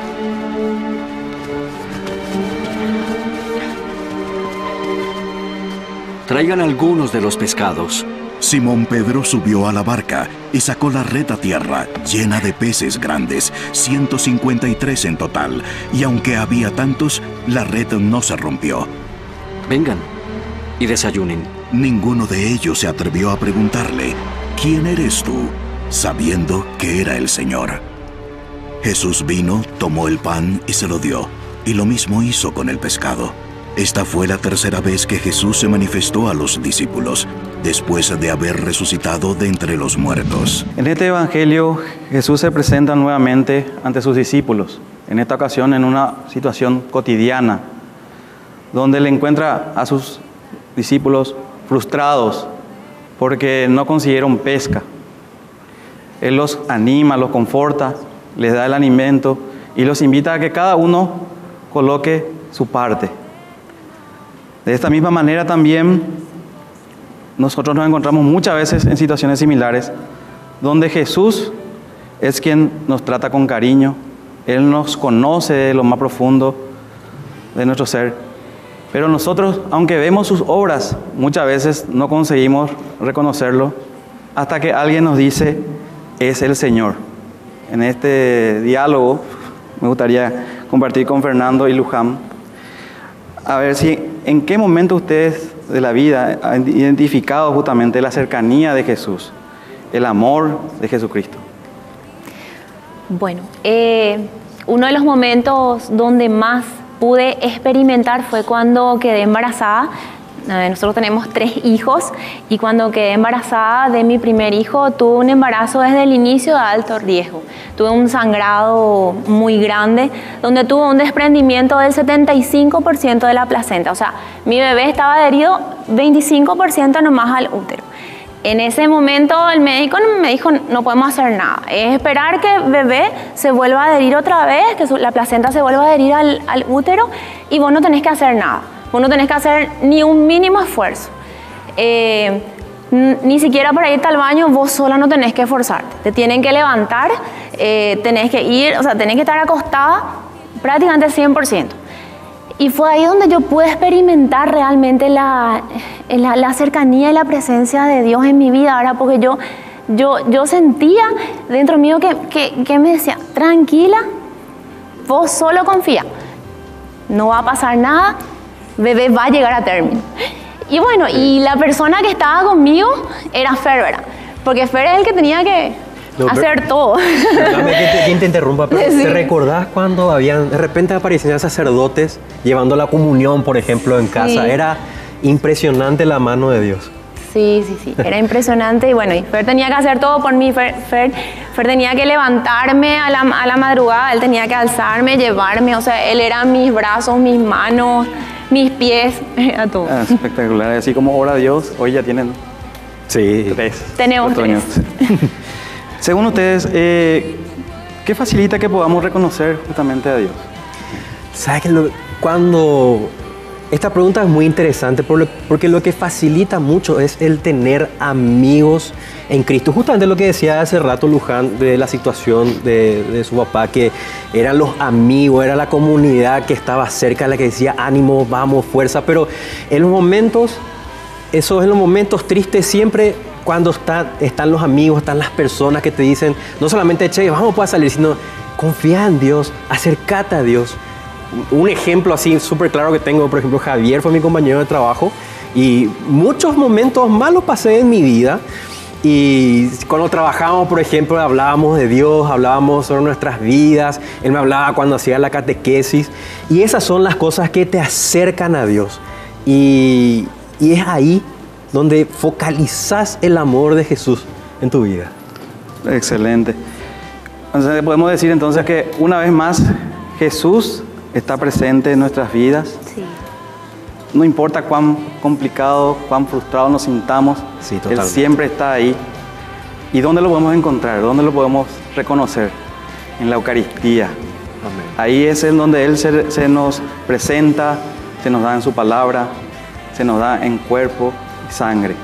Traigan algunos de los pescados. Simón Pedro subió a la barca y sacó la red a tierra, llena de peces grandes, ciento cincuenta y tres en total, y aunque había tantos, la red no se rompió. Vengan y desayunen. Ninguno de ellos se atrevió a preguntarle: ¿quién eres tú?, sabiendo que era el Señor. Jesús vino, tomó el pan y se lo dio, y lo mismo hizo con el pescado. Esta fue la tercera vez que Jesús se manifestó a los discípulos, después de haber resucitado de entre los muertos. En este Evangelio, Jesús se presenta nuevamente ante sus discípulos, en esta ocasión en una situación cotidiana, donde le encuentra a sus discípulos frustrados porque no consiguieron pesca. Él los anima, los conforta, les da el alimento y los invita a que cada uno coloque su parte. De esta misma manera también nosotros nos encontramos muchas veces en situaciones similares, donde Jesús es quien nos trata con cariño. Él nos conoce de lo más profundo de nuestro ser. Pero nosotros, aunque vemos sus obras, muchas veces no conseguimos reconocerlo hasta que alguien nos dice: es el Señor. En este diálogo me gustaría compartir con Fernando y Luján, a ver si en qué momento ustedes de la vida han identificado justamente la cercanía de Jesús, el amor de Jesucristo. Bueno, eh, uno de los momentos donde más pude experimentar fue cuando quedé embarazada Eh, Nosotros tenemos tres hijos y cuando quedé embarazada de mi primer hijo tuve un embarazo desde el inicio de alto riesgo. Tuve un sangrado muy grande donde tuve un desprendimiento del setenta y cinco por ciento de la placenta. O sea, mi bebé estaba adherido veinticinco por ciento nomás al útero. En ese momento el médico me dijo no podemos hacer nada, es esperar que el bebé se vuelva a adherir otra vez, que su, la placenta se vuelva a adherir al, al útero y vos no tenés que hacer nada, vos no tenés que hacer ni un mínimo esfuerzo. Eh, ni siquiera para irte al baño vos sola no tenés que esforzarte, te tienen que levantar, eh, tenés que ir, o sea, tenés que estar acostada prácticamente cien por ciento. Y fue ahí donde yo pude experimentar realmente la, la, la cercanía y la presencia de Dios en mi vida, ¿verdad? Porque yo, yo, yo sentía dentro mío que, que, que me decía, tranquila, vos solo confía, no va a pasar nada, bebé va a llegar a término. Y bueno, y la persona que estaba conmigo era Fer, ¿verdad? Porque Fer es el que tenía que no, hacer pero, todo. Déjame que te, que te interrumpa, pero sí. ¿te recordás cuando habían, de repente aparecían sacerdotes llevando la comunión, por ejemplo, en casa? Sí. Era impresionante la mano de Dios. Sí, sí, sí, era impresionante y bueno, y Fer tenía que hacer todo por mí, Fer, Fer, Fer tenía que levantarme a la, a la madrugada, él tenía que alzarme, llevarme, o sea, él era mis brazos, mis manos, mis pies, a todo. Ah, espectacular, así como ora Dios, hoy ya tienen sí. tres. Tenemos tres. Según ustedes, eh, ¿qué facilita que podamos reconocer justamente a Dios? ¿Sabes que lo, cuando... Esta pregunta es muy interesante porque lo que facilita mucho es el tener amigos en Cristo. Justamente lo que decía hace rato Luján de la situación de, de su papá, que eran los amigos, era la comunidad que estaba cerca, la que decía ánimo, vamos, fuerza. Pero en los momentos, esos en los momentos tristes siempre cuando está, están los amigos, están las personas que te dicen, no solamente, che, vamos a salir, sino confía en Dios, acércate a Dios. Un ejemplo así súper claro que tengo, por ejemplo, Javier fue mi compañero de trabajo y muchos momentos malos pasé en mi vida y cuando trabajábamos, por ejemplo, hablábamos de Dios, hablábamos sobre nuestras vidas, él me hablaba cuando hacía la catequesis y esas son las cosas que te acercan a Dios y, y es ahí donde focalizas el amor de Jesús en tu vida. Excelente. Entonces, podemos decir entonces que una vez más Jesús está presente en nuestras vidas. Sí. No importa cuán complicado, cuán frustrado nos sintamos, sí, Él siempre está ahí. ¿Y dónde lo podemos encontrar? ¿Dónde lo podemos reconocer? En la Eucaristía. Amén. Ahí es en donde Él se, se nos presenta, se nos da en su palabra, se nos da en cuerpo y sangre.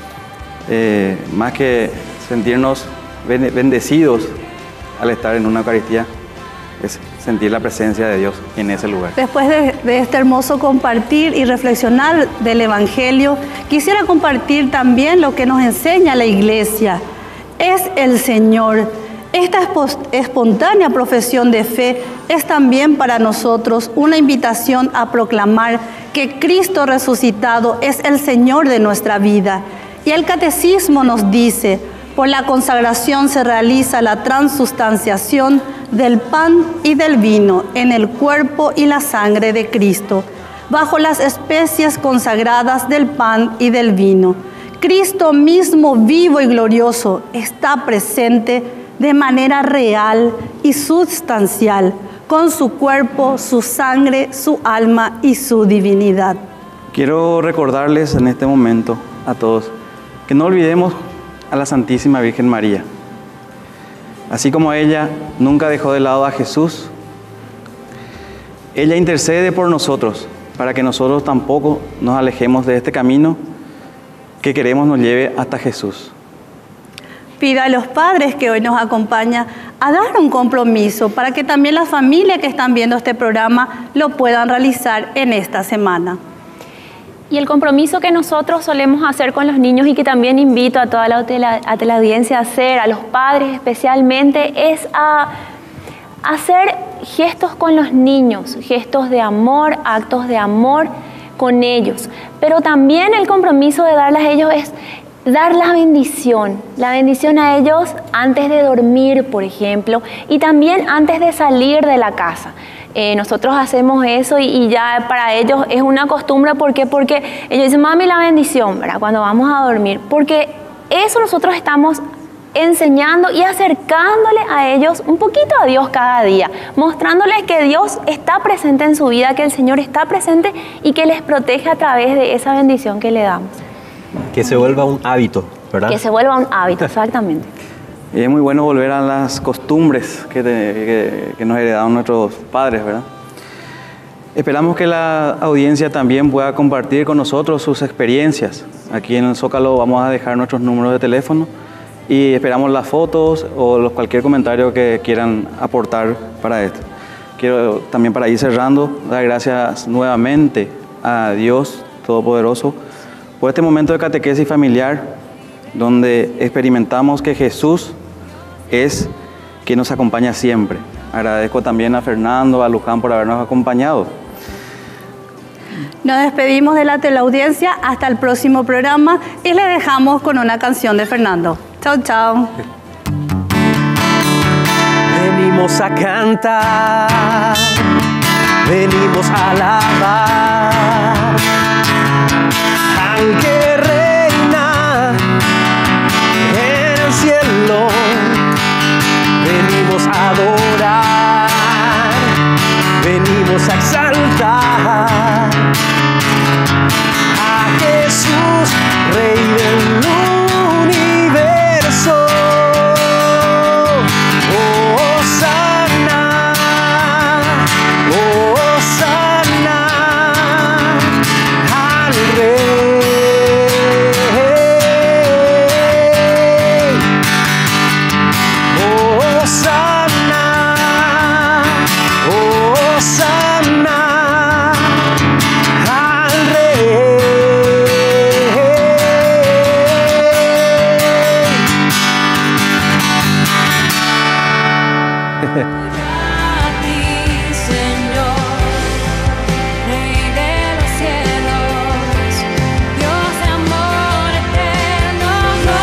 Eh, más que sentirnos bendecidos al estar en una Eucaristía, es sentir la presencia de Dios en ese lugar. Después de, de este hermoso compartir y reflexionar del Evangelio, quisiera compartir también lo que nos enseña la Iglesia. Es el Señor. Esta espontánea profesión de fe es también para nosotros una invitación a proclamar que Cristo resucitado es el Señor de nuestra vida. Y el Catecismo nos dice, por la consagración se realiza la transustanciación del pan y del vino en el cuerpo y la sangre de Cristo, bajo las especies consagradas del pan y del vino. Cristo mismo, vivo y glorioso, está presente de manera real y sustancial, con su cuerpo, su sangre, su alma y su divinidad. Quiero recordarles en este momento a todos que no olvidemos a la Santísima Virgen María. Así como ella nunca dejó de lado a Jesús, ella intercede por nosotros para que nosotros tampoco nos alejemos de este camino que queremos nos lleve hasta Jesús. Pida a los padres que hoy nos acompañan a dar un compromiso para que también las familias que están viendo este programa lo puedan realizar en esta semana. Y el compromiso que nosotros solemos hacer con los niños y que también invito a toda la, a la audiencia a hacer, a los padres especialmente, es a hacer gestos con los niños, gestos de amor, actos de amor con ellos. Pero también el compromiso de darles a ellos es dar la bendición, la bendición a ellos antes de dormir, por ejemplo, y también antes de salir de la casa. Eh, nosotros hacemos eso y, y ya para ellos es una costumbre. ¿Por qué? Porque ellos dicen, mami, la bendición, ¿verdad? Cuando vamos a dormir. Porque eso nosotros estamos enseñando y acercándole a ellos un poquito a Dios cada día, mostrándoles que Dios está presente en su vida, que el Señor está presente y que les protege a través de esa bendición que le damos. Que se vuelva un hábito, ¿verdad? Que se vuelva un hábito, exactamente. Y es muy bueno volver a las costumbres que, te, que, que nos heredaron nuestros padres, ¿verdad? Esperamos que la audiencia también pueda compartir con nosotros sus experiencias. Aquí en el Zócalo vamos a dejar nuestros números de teléfono y esperamos las fotos o los, cualquier comentario que quieran aportar para esto. Quiero también, para ir cerrando, dar gracias nuevamente a Dios Todopoderoso por este momento de catequesis familiar donde experimentamos que Jesús es quien nos acompaña siempre. Agradezco también a Fernando, a Luján por habernos acompañado. Nos despedimos de la teleaudiencia hasta el próximo programa y le dejamos con una canción de Fernando. Chao, chao. Venimos a cantar, venimos a alabar al que reina en el cielo. Venimos a adorar, venimos a exaltar a Jesús, Rey del universo. Hosana, Hosana al Rey. Hosana, Hosana al Rey. A ti, Señor, Rey de los cielos, Dios de amor eterno,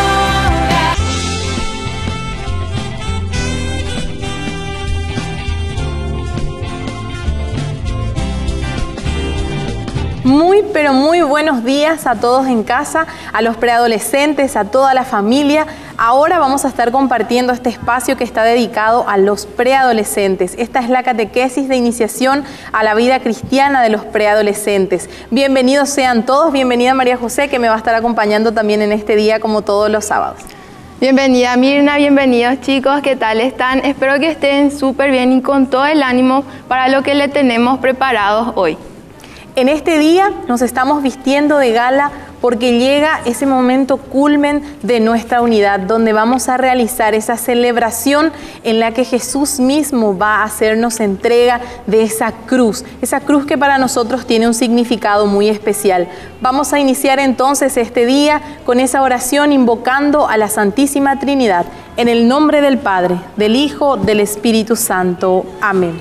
Muy, pero muy buenos días a todos en casa, a los preadolescentes, a toda la familia. Ahora vamos a estar compartiendo este espacio que está dedicado a los preadolescentes. Esta es la catequesis de iniciación a la vida cristiana de los preadolescentes. Bienvenidos sean todos, bienvenida María José, que me va a estar acompañando también en este día como todos los sábados. Bienvenida Mirna, bienvenidos chicos, ¿qué tal están? Espero que estén súper bien y con todo el ánimo para lo que le tenemos preparados hoy. En este día nos estamos vistiendo de gala porque llega ese momento culmen de nuestra unidad, donde vamos a realizar esa celebración en la que Jesús mismo va a hacernos entrega de esa cruz, esa cruz que para nosotros tiene un significado muy especial. Vamos a iniciar entonces este día con esa oración invocando a la Santísima Trinidad, en el nombre del Padre, del Hijo, del Espíritu Santo. Amén.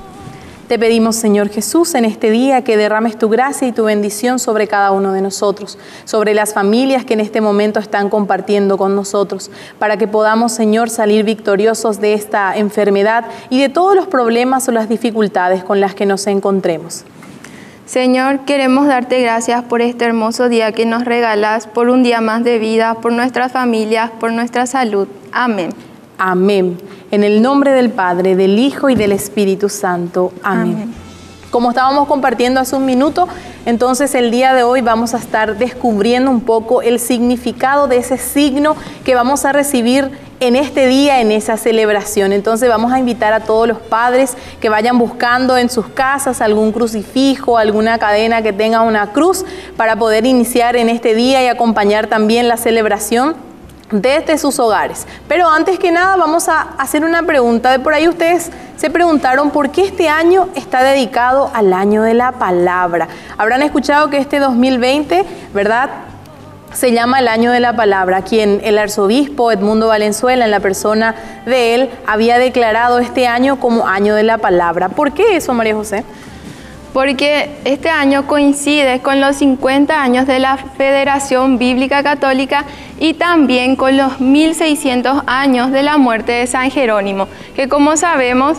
Te pedimos, Señor Jesús, en este día que derrames tu gracia y tu bendición sobre cada uno de nosotros, sobre las familias que en este momento están compartiendo con nosotros, para que podamos, Señor, salir victoriosos de esta enfermedad y de todos los problemas o las dificultades con las que nos encontremos. Señor, queremos darte gracias por este hermoso día que nos regalas, por un día más de vida, por nuestras familias, por nuestra salud. Amén. Amén. En el nombre del Padre, del Hijo y del Espíritu Santo. Amén. Amén. Como estábamos compartiendo hace un minuto, entonces el día de hoy vamos a estar descubriendo un poco el significado de ese signo que vamos a recibir en este día, en esa celebración. Entonces vamos a invitar a todos los padres que vayan buscando en sus casas algún crucifijo, alguna cadena que tenga una cruz, para poder iniciar en este día y acompañar también la celebración desde sus hogares. Pero antes que nada vamos a hacer una pregunta. De por ahí ustedes se preguntaron por qué este año está dedicado al año de la palabra. Habrán escuchado que este dos mil veinte, ¿verdad?, se llama el año de la palabra, quien el arzobispo Edmundo Valenzuela, en la persona de él, había declarado este año como año de la palabra. ¿Por qué eso, María José? Porque este año coincide con los cincuenta años de la Federación Bíblica Católica y también con los mil seiscientos años de la muerte de San Jerónimo, que como sabemos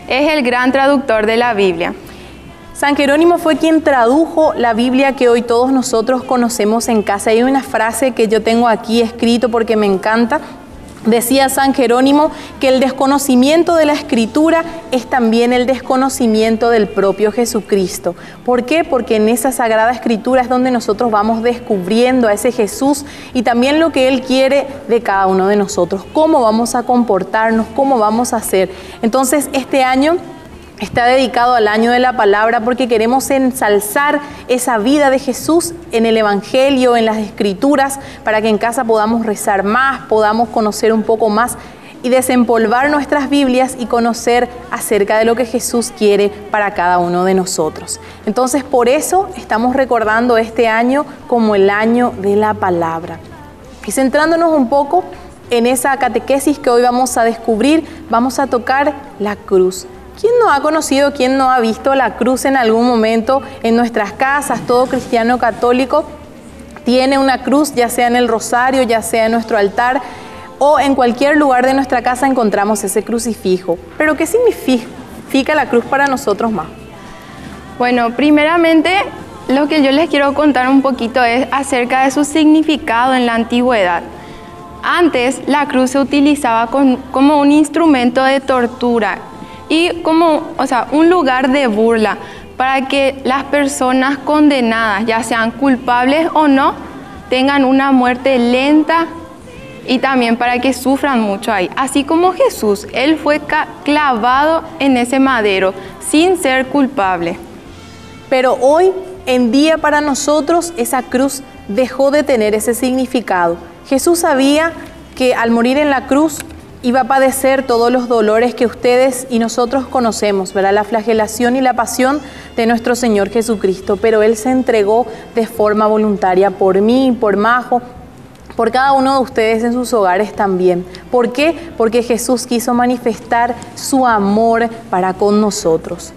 Es el gran traductor de la Biblia. San Jerónimo fue quien tradujo la Biblia que hoy todos nosotros conocemos en casa. Hay una frase que yo tengo aquí escrito porque me encanta. Decía San Jerónimo que el desconocimiento de la Escritura es también el desconocimiento del propio Jesucristo. ¿Por qué? Porque en esa Sagrada Escritura es donde nosotros vamos descubriendo a ese Jesús y también lo que Él quiere de cada uno de nosotros, cómo vamos a comportarnos, cómo vamos a hacer. Entonces, este año está dedicado al año de la palabra porque queremos ensalzar esa vida de Jesús en el Evangelio, en las Escrituras, para que en casa podamos rezar más, podamos conocer un poco más y desempolvar nuestras Biblias y conocer acerca de lo que Jesús quiere para cada uno de nosotros. Entonces, por eso estamos recordando este año como el año de la palabra. Y centrándonos un poco en esa catequesis que hoy vamos a descubrir, vamos a tocar la cruz. ¿Quién no ha conocido, quién no ha visto la cruz en algún momento en nuestras casas? Todo cristiano católico tiene una cruz, ya sea en el rosario, ya sea en nuestro altar o en cualquier lugar de nuestra casa encontramos ese crucifijo. Pero ¿qué significa la cruz para nosotros más? Bueno, primeramente lo que yo les quiero contar un poquito es acerca de su significado en la antigüedad. Antes la cruz se utilizaba con, como un instrumento de tortura y como, o sea, un lugar de burla para que las personas condenadas, ya sean culpables o no, tengan una muerte lenta y también para que sufran mucho ahí. Así como Jesús, Él fue clavado en ese madero sin ser culpable. Pero hoy en día para nosotros esa cruz dejó de tener ese significado. Jesús sabía que al morir en la cruz iba a padecer todos los dolores que ustedes y nosotros conocemos, ¿verdad? La flagelación y la pasión de nuestro Señor Jesucristo, pero Él se entregó de forma voluntaria por mí, por Majo, por cada uno de ustedes en sus hogares también. ¿Por qué? Porque Jesús quiso manifestar su amor para con nosotros.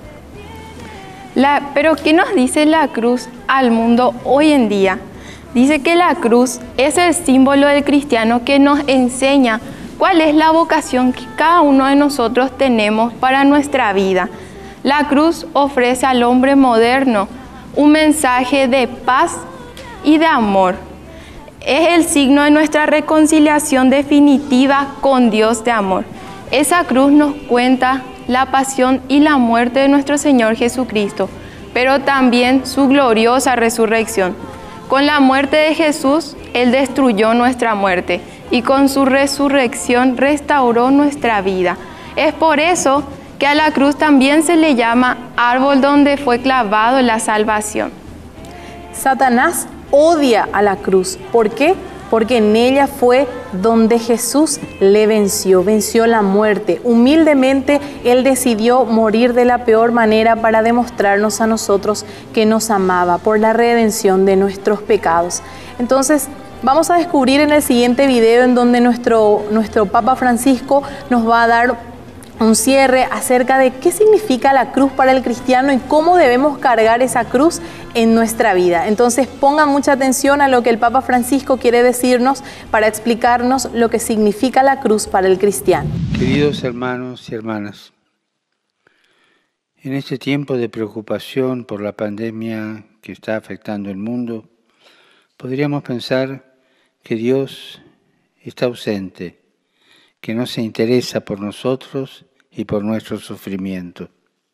La, pero ¿qué nos dice la cruz al mundo hoy en día? Dice que la cruz es el símbolo del cristiano que nos enseña cuál es la vocación que cada uno de nosotros tenemos para nuestra vida. La cruz ofrece al hombre moderno un mensaje de paz y de amor. Es el signo de nuestra reconciliación definitiva con Dios de amor. Esa cruz nos cuenta la pasión y la muerte de nuestro Señor Jesucristo, pero también su gloriosa resurrección. Con la muerte de Jesús, Él destruyó nuestra muerte y con su resurrección restauró nuestra vida. Es por eso que a la cruz también se le llama árbol donde fue clavado la salvación. Satanás odia a la cruz. ¿Por qué? Porque en ella fue donde Jesús le venció, venció la muerte. Humildemente Él decidió morir de la peor manera para demostrarnos a nosotros que nos amaba por la redención de nuestros pecados. Entonces, vamos a descubrir en el siguiente video en donde nuestro, nuestro Papa Francisco nos va a dar un cierre acerca de qué significa la cruz para el cristiano y cómo debemos cargar esa cruz en nuestra vida. Entonces pongan mucha atención a lo que el Papa Francisco quiere decirnos para explicarnos lo que significa la cruz para el cristiano. Queridos hermanos y hermanas, en este tiempo de preocupación por la pandemia que está afectando el mundo, podríamos pensar que Dios está ausente, que no se interesa por nosotros y por nuestro sufrimiento.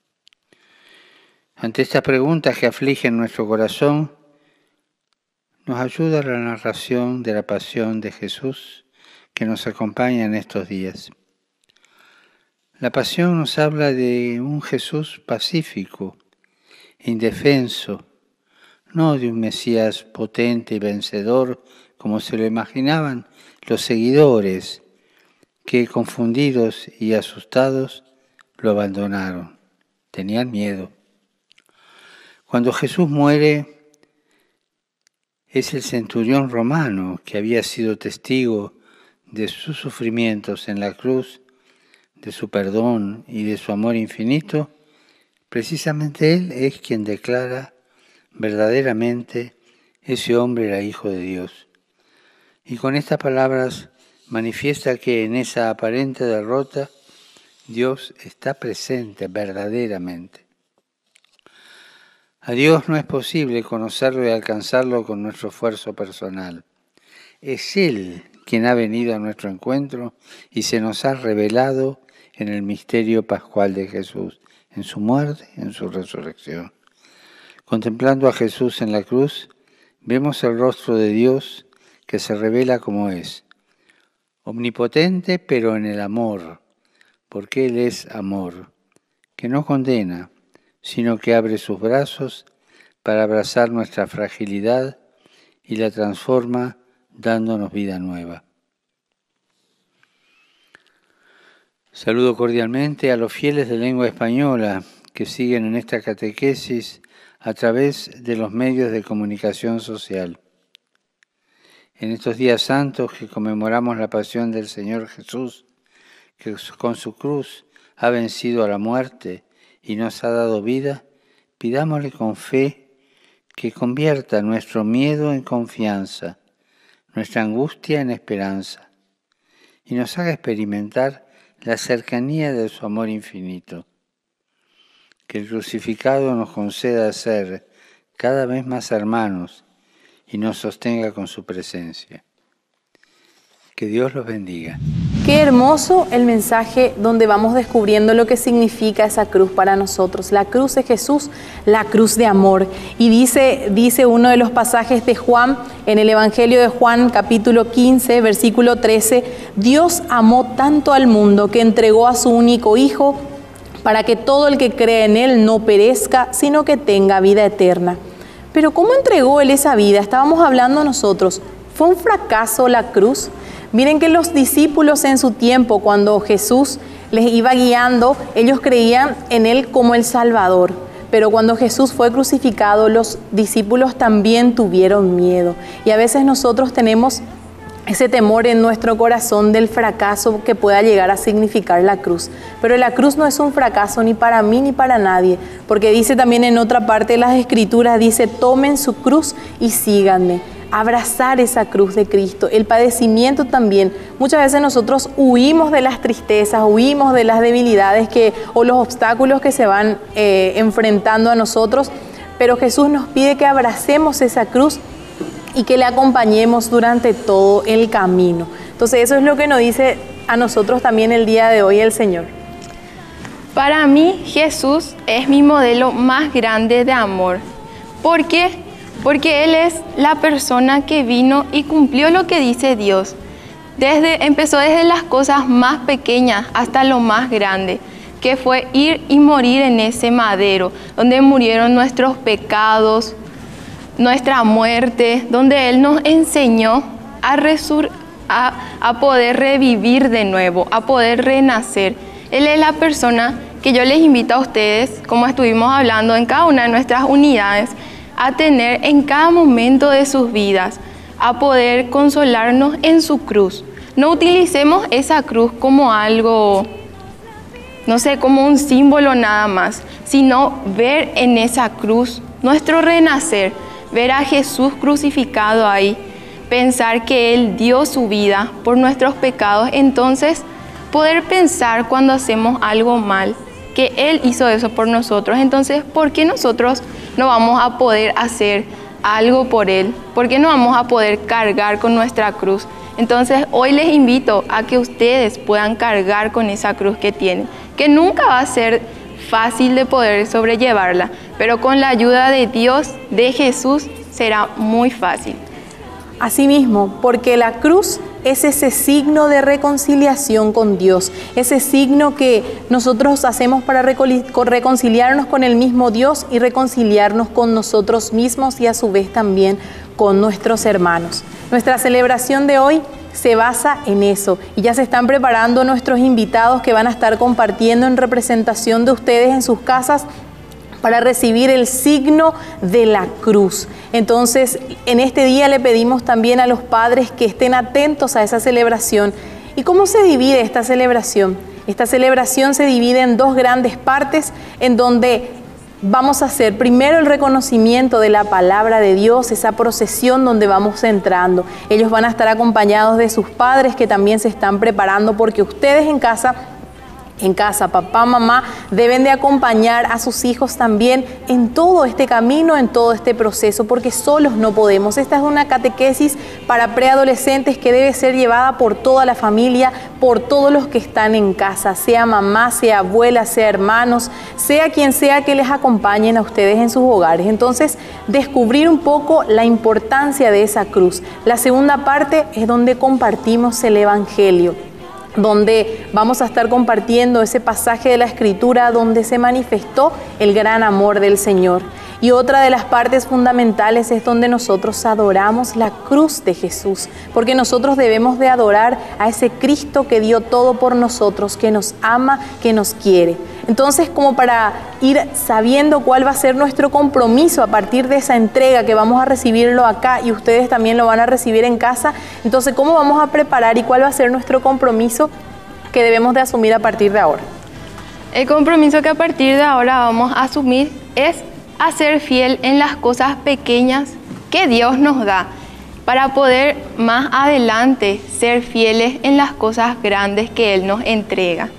Ante estas preguntas que afligen nuestro corazón, nos ayuda la narración de la pasión de Jesús que nos acompaña en estos días. La pasión nos habla de un Jesús pacífico, indefenso, no de un Mesías potente y vencedor como se lo imaginaban los seguidores que, confundidos y asustados, lo abandonaron. Tenían miedo. Cuando Jesús muere, es el centurión romano que había sido testigo de sus sufrimientos en la cruz, de su perdón y de su amor infinito. Precisamente él es quien declara verdaderamente ese hombre era hijo de Dios. Y con estas palabras manifiesta que en esa aparente derrota Dios está presente verdaderamente. A Dios no es posible conocerlo y alcanzarlo con nuestro esfuerzo personal. Es Él quien ha venido a nuestro encuentro y se nos ha revelado en el misterio pascual de Jesús, en su muerte y en su resurrección. Contemplando a Jesús en la cruz, vemos el rostro de Dios que se revela como es, omnipotente pero en el amor, porque Él es amor, que no condena, sino que abre sus brazos para abrazar nuestra fragilidad y la transforma dándonos vida nueva. Saludo cordialmente a los fieles de lengua española que siguen en esta catequesis a través de los medios de comunicación social. En estos días santos que conmemoramos la pasión del Señor Jesús, que con su cruz ha vencido a la muerte y nos ha dado vida, pidámosle con fe que convierta nuestro miedo en confianza, nuestra angustia en esperanza, y nos haga experimentar la cercanía de su amor infinito. Que el crucificado nos conceda ser cada vez más hermanos y nos sostenga con su presencia. Que Dios los bendiga. Qué hermoso el mensaje donde vamos descubriendo lo que significa esa cruz para nosotros. La cruz de Jesús, la cruz de amor. Y dice, dice uno de los pasajes de Juan, en el Evangelio de Juan, capítulo quince, versículo trece, Dios amó tanto al mundo que entregó a su único Hijo para que todo el que cree en Él no perezca, sino que tenga vida eterna. Pero ¿cómo entregó Él esa vida? Estábamos hablando nosotros. ¿Fue un fracaso la cruz? Miren que los discípulos en su tiempo, cuando Jesús les iba guiando, ellos creían en Él como el Salvador. Pero cuando Jesús fue crucificado, los discípulos también tuvieron miedo. Y a veces nosotros tenemos ese temor en nuestro corazón del fracaso que pueda llegar a significar la cruz. Pero la cruz no es un fracaso ni para mí ni para nadie, porque dice también en otra parte de las Escrituras, dice, tomen su cruz y síganme. Abrazar esa cruz de Cristo, el padecimiento también. Muchas veces nosotros huimos de las tristezas, huimos de las debilidades que, o los obstáculos que se van eh, enfrentando a nosotros, pero Jesús nos pide que abracemos esa cruz y que le acompañemos durante todo el camino. Entonces eso es lo que nos dice a nosotros también el día de hoy el Señor. Para mí Jesús es mi modelo más grande de amor. ¿Por qué? Porque Él es la persona que vino y cumplió lo que dice Dios. Desde, empezó desde las cosas más pequeñas hasta lo más grande, que fue ir y morir en ese madero, donde murieron nuestros pecados, nuestra muerte, donde Él nos enseñó a, resur a, a poder revivir de nuevo, a poder renacer. Él es la persona que yo les invito a ustedes, como estuvimos hablando en cada una de nuestras unidades, a tener en cada momento de sus vidas, a poder consolarnos en su cruz. No utilicemos esa cruz como algo, no sé, como un símbolo nada más, sino ver en esa cruz nuestro renacer, ver a Jesús crucificado ahí, pensar que Él dio su vida por nuestros pecados, entonces poder pensar cuando hacemos algo mal, que Él hizo eso por nosotros. Entonces, ¿por qué nosotros no vamos a poder hacer algo por Él? ¿Por qué no vamos a poder cargar con nuestra cruz? Entonces, hoy les invito a que ustedes puedan cargar con esa cruz que tienen, que nunca va a ser fácil de poder sobrellevarla, pero con la ayuda de Dios, de Jesús, será muy fácil. Asimismo, porque la cruz es ese signo de reconciliación con Dios, ese signo que nosotros hacemos para reconciliarnos con el mismo Dios y reconciliarnos con nosotros mismos y a su vez también con nuestros hermanos. Nuestra celebración de hoy se basa en eso y ya se están preparando nuestros invitados que van a estar compartiendo en representación de ustedes en sus casas para recibir el signo de la cruz. Entonces, en este día le pedimos también a los padres que estén atentos a esa celebración. ¿Y cómo se divide esta celebración? Esta celebración se divide en dos grandes partes, en donde vamos a hacer primero el reconocimiento de la palabra de Dios, esa procesión donde vamos entrando. Ellos van a estar acompañados de sus padres que también se están preparando, porque ustedes en casa en casa, papá, mamá, deben de acompañar a sus hijos también en todo este camino, en todo este proceso, porque solos no podemos. Esta es una catequesis para preadolescentes que debe ser llevada por toda la familia, por todos los que están en casa, sea mamá, sea abuela, sea hermanos, sea quien sea que les acompañen a ustedes en sus hogares. Entonces, descubrir un poco la importancia de esa cruz. La segunda parte es donde compartimos el Evangelio, donde vamos a estar compartiendo ese pasaje de la Escritura donde se manifestó el gran amor del Señor. Y otra de las partes fundamentales es donde nosotros adoramos la cruz de Jesús, porque nosotros debemos de adorar a ese Cristo que dio todo por nosotros, que nos ama, que nos quiere. Entonces, como para ir sabiendo cuál va a ser nuestro compromiso a partir de esa entrega que vamos a recibirlo acá y ustedes también lo van a recibir en casa, entonces, ¿cómo vamos a preparar y cuál va a ser nuestro compromiso que debemos de asumir a partir de ahora? El compromiso que a partir de ahora vamos a asumir es a ser fiel en las cosas pequeñas que Dios nos da, para poder más adelante ser fieles en las cosas grandes que Él nos entrega.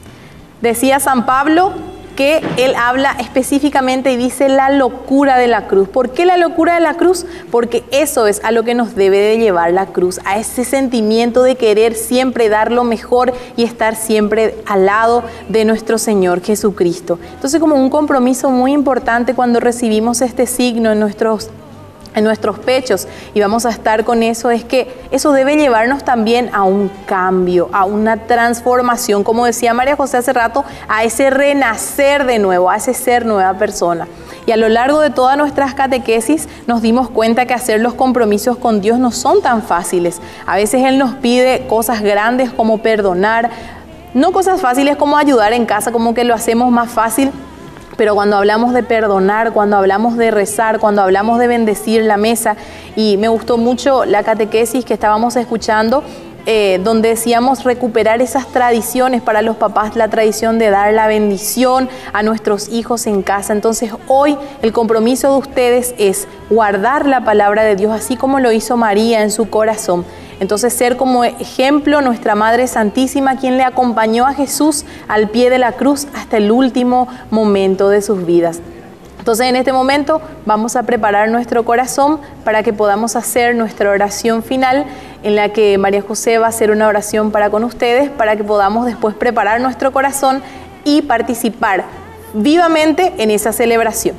Decía San Pablo que él habla específicamente y dice la locura de la cruz. ¿Por qué la locura de la cruz? Porque eso es a lo que nos debe de llevar la cruz, a ese sentimiento de querer siempre dar lo mejor y estar siempre al lado de nuestro Señor Jesucristo. Entonces, como un compromiso muy importante cuando recibimos este signo en nuestros en nuestros pechos y vamos a estar con eso, es que eso debe llevarnos también a un cambio, a una transformación, como decía María José hace rato, a ese renacer de nuevo, a ese ser nueva persona. Y a lo largo de todas nuestras catequesis nos dimos cuenta que hacer los compromisos con Dios no son tan fáciles. A veces Él nos pide cosas grandes como perdonar, no cosas fáciles como ayudar en casa, como que lo hacemos más fácil. Pero cuando hablamos de perdonar, cuando hablamos de rezar, cuando hablamos de bendecir la mesa, y me gustó mucho la catequesis que estábamos escuchando, eh, donde decíamos recuperar esas tradiciones para los papás, la tradición de dar la bendición a nuestros hijos en casa. Entonces hoy el compromiso de ustedes es guardar la palabra de Dios, así como lo hizo María en su corazón. Entonces, ser como ejemplo nuestra Madre Santísima, quien le acompañó a Jesús al pie de la cruz hasta el último momento de sus vidas. Entonces, en este momento vamos a preparar nuestro corazón para que podamos hacer nuestra oración final, en la que María José va a hacer una oración para con ustedes, para que podamos después preparar nuestro corazón y participar vivamente en esa celebración.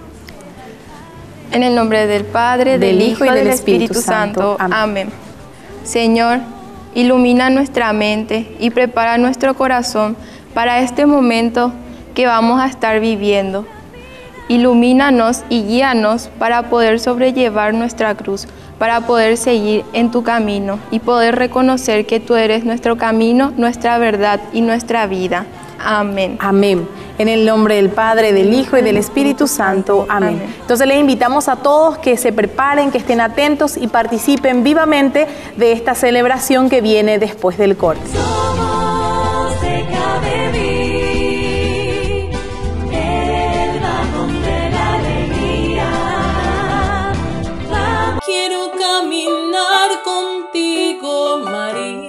En el nombre del Padre, del, del Hijo y del Espíritu, Espíritu Santo. Amén. Amén. Señor, ilumina nuestra mente y prepara nuestro corazón para este momento que vamos a estar viviendo. Ilumínanos y guíanos para poder sobrellevar nuestra cruz, para poder seguir en tu camino y poder reconocer que tú eres nuestro camino, nuestra verdad y nuestra vida. Amén. Amén. En el nombre del Padre, del Hijo y del Espíritu Santo. Amén. Amén. Entonces les invitamos a todos que se preparen, que estén atentos y participen vivamente de esta celebración que viene después del corte. Somos de Cabeví, el vagón de la alegría. Vamos. Quiero caminar contigo, María.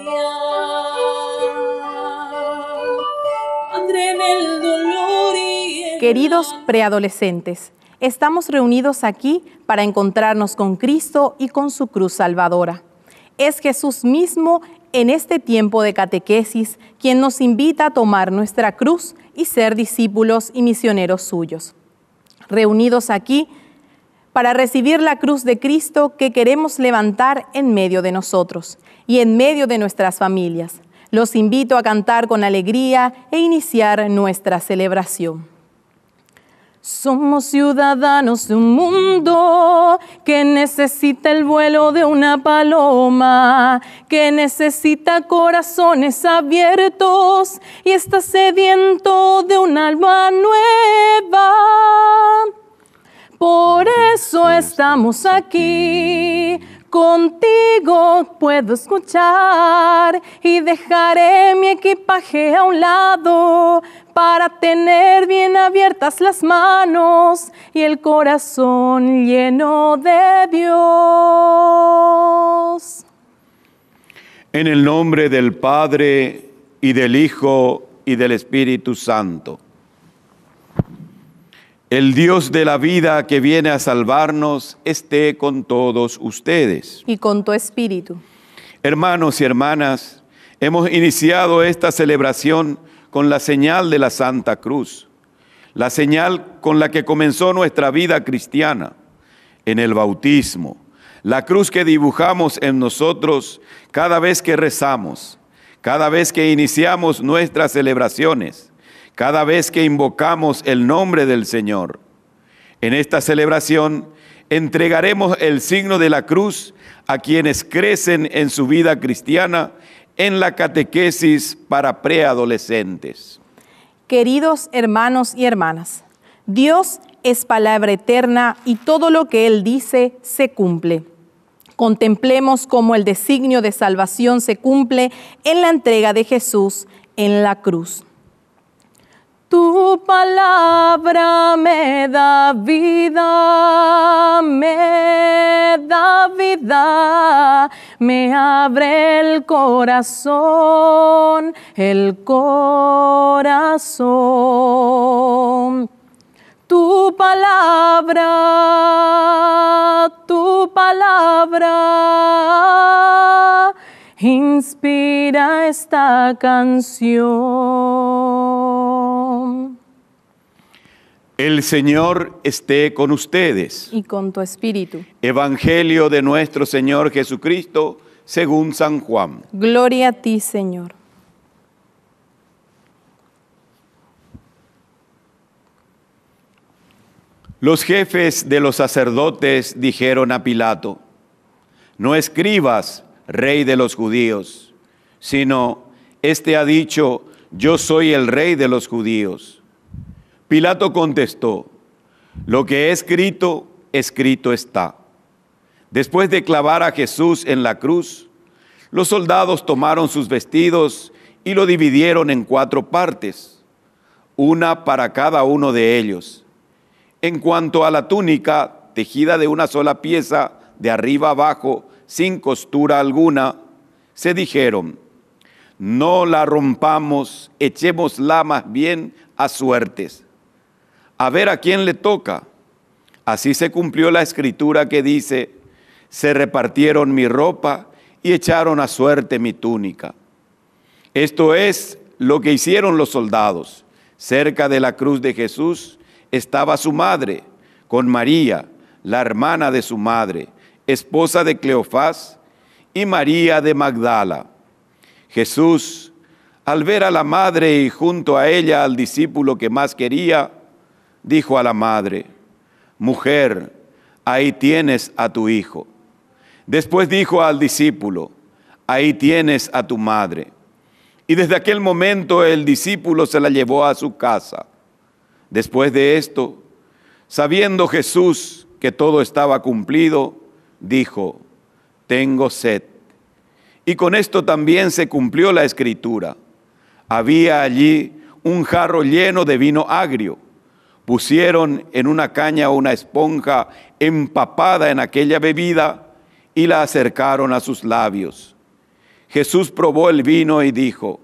Madre del dolor y el... Queridos preadolescentes, estamos reunidos aquí para encontrarnos con Cristo y con su cruz salvadora. Es Jesús mismo en este tiempo de catequesis quien nos invita a tomar nuestra cruz y ser discípulos y misioneros suyos. Reunidos aquí para recibir la cruz de Cristo que queremos levantar en medio de nosotros y en medio de nuestras familias. Los invito a cantar con alegría e iniciar nuestra celebración. Somos ciudadanos de un mundo que necesita el vuelo de una paloma, que necesita corazones abiertos y está sediento de un alma nueva. Por eso estamos aquí. Contigo puedo escuchar y dejaré mi equipaje a un lado para tener bien abiertas las manos y el corazón lleno de Dios. En el nombre del Padre y del Hijo y del Espíritu Santo. El Dios de la vida que viene a salvarnos esté con todos ustedes. Y con tu espíritu. Hermanos y hermanas, hemos iniciado esta celebración con la señal de la Santa Cruz, la señal con la que comenzó nuestra vida cristiana, en el bautismo, la cruz que dibujamos en nosotros cada vez que rezamos, cada vez que iniciamos nuestras celebraciones, cada vez que invocamos el nombre del Señor. En esta celebración entregaremos el signo de la cruz a quienes crecen en su vida cristiana en la catequesis para preadolescentes. Queridos hermanos y hermanas, Dios es palabra eterna y todo lo que Él dice se cumple. Contemplemos cómo el designio de salvación se cumple en la entrega de Jesús en la cruz. Tu palabra me da vida, me da vida, me abre el corazón, el corazón. Tu palabra, tu palabra, inspira esta canción. El Señor esté con ustedes. Y con tu espíritu. Evangelio de nuestro Señor Jesucristo, según San Juan. Gloria a ti, Señor. Los jefes de los sacerdotes dijeron a Pilato: no escribas, rey de los judíos, sino este ha dicho: yo soy el rey de los judíos. Pilato contestó: lo que he escrito, escrito está. Después de clavar a Jesús en la cruz, los soldados tomaron sus vestidos y lo dividieron en cuatro partes, una para cada uno de ellos. En cuanto a la túnica, tejida de una sola pieza, de arriba abajo, sin costura alguna, se dijeron: no la rompamos, echémosla más bien a suertes, a ver a quién le toca. Así se cumplió la escritura que dice: se repartieron mi ropa y echaron a suerte mi túnica. Esto es lo que hicieron los soldados. Cerca de la cruz de Jesús estaba su madre, con María, la hermana de su madre, esposa de Cleofás, y María de Magdala. Jesús, al ver a la madre y junto a ella al discípulo que más quería, dijo a la madre: mujer, ahí tienes a tu hijo. Después dijo al discípulo: ahí tienes a tu madre. Y desde aquel momento el discípulo se la llevó a su casa. Después de esto, sabiendo Jesús que todo estaba cumplido, dijo: tengo sed. Y con esto también se cumplió la escritura. Había allí un jarro lleno de vino agrio. Pusieron en una caña una esponja empapada en aquella bebida y la acercaron a sus labios. Jesús probó el vino y dijo: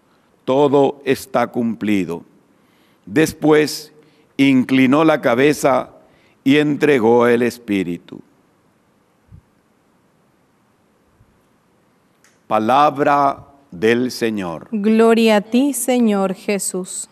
todo está cumplido. Después inclinó la cabeza y entregó el espíritu. Palabra del Señor. Gloria a ti, Señor Jesús.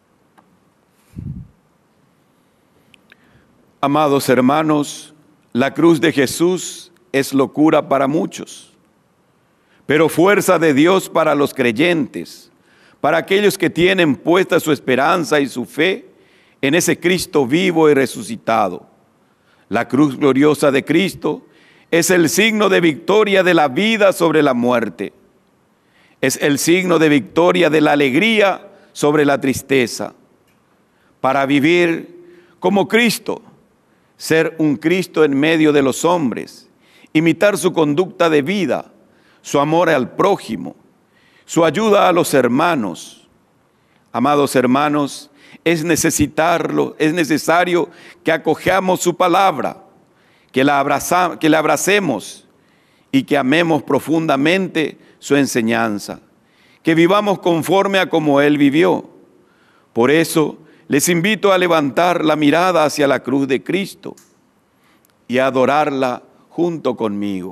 Amados hermanos, la cruz de Jesús es locura para muchos, pero fuerza de Dios para los creyentes, para aquellos que tienen puesta su esperanza y su fe en ese Cristo vivo y resucitado. La cruz gloriosa de Cristo es el signo de victoria de la vida sobre la muerte. Es el signo de victoria de la alegría sobre la tristeza. Para vivir como Cristo, ser un Cristo en medio de los hombres, imitar su conducta de vida, su amor al prójimo, su ayuda a los hermanos. Amados hermanos, es necesitarlo, es necesario que acojamos su palabra, que la, abraza, que la abracemos y que amemos profundamente su enseñanza, que vivamos conforme a como Él vivió. Por eso les invito a levantar la mirada hacia la cruz de Cristo y a adorarla junto conmigo.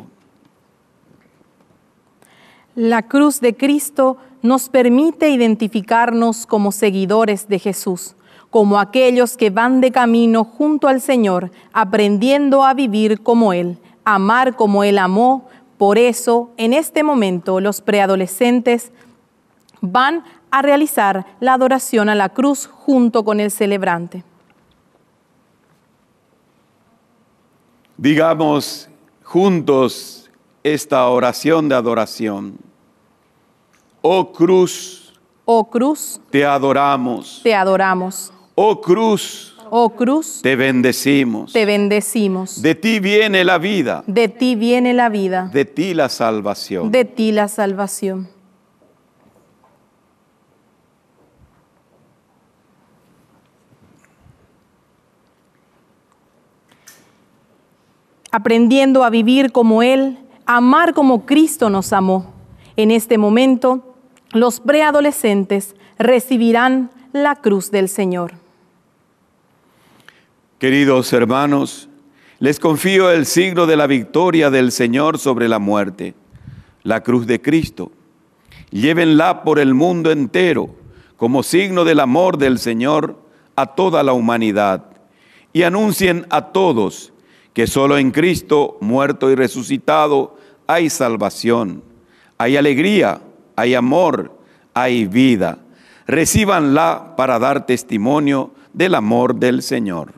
La cruz de Cristo nos permite identificarnos como seguidores de Jesús, como aquellos que van de camino junto al Señor, aprendiendo a vivir como Él, amar como Él amó. Por eso, en este momento, los preadolescentes van a realizar la adoración a la cruz junto con el celebrante. Digamos juntos esta oración de adoración. Oh cruz, oh cruz, te adoramos. Te adoramos. Oh cruz, oh cruz, te bendecimos. Te bendecimos. De ti viene la vida. De ti viene la vida. De ti la salvación. De ti la salvación. Aprendiendo a vivir como Él, amar como Cristo nos amó. En este momento, los preadolescentes recibirán la cruz del Señor. Queridos hermanos, les confío el signo de la victoria del Señor sobre la muerte, la cruz de Cristo. Llévenla por el mundo entero como signo del amor del Señor a toda la humanidad y anuncien a todos que solo en Cristo, muerto y resucitado, hay salvación, hay alegría, hay amor, hay vida. Recíbanla para dar testimonio del amor del Señor.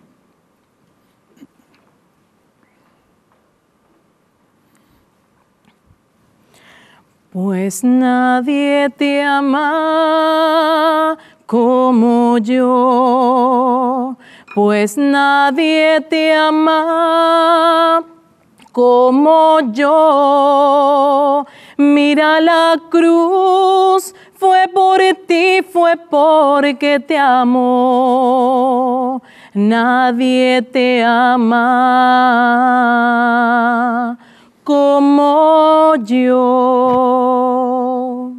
Pues nadie te ama como yo, pues nadie te ama como yo. Mira la cruz, fue por ti, fue porque te amo. Nadie te ama como yo.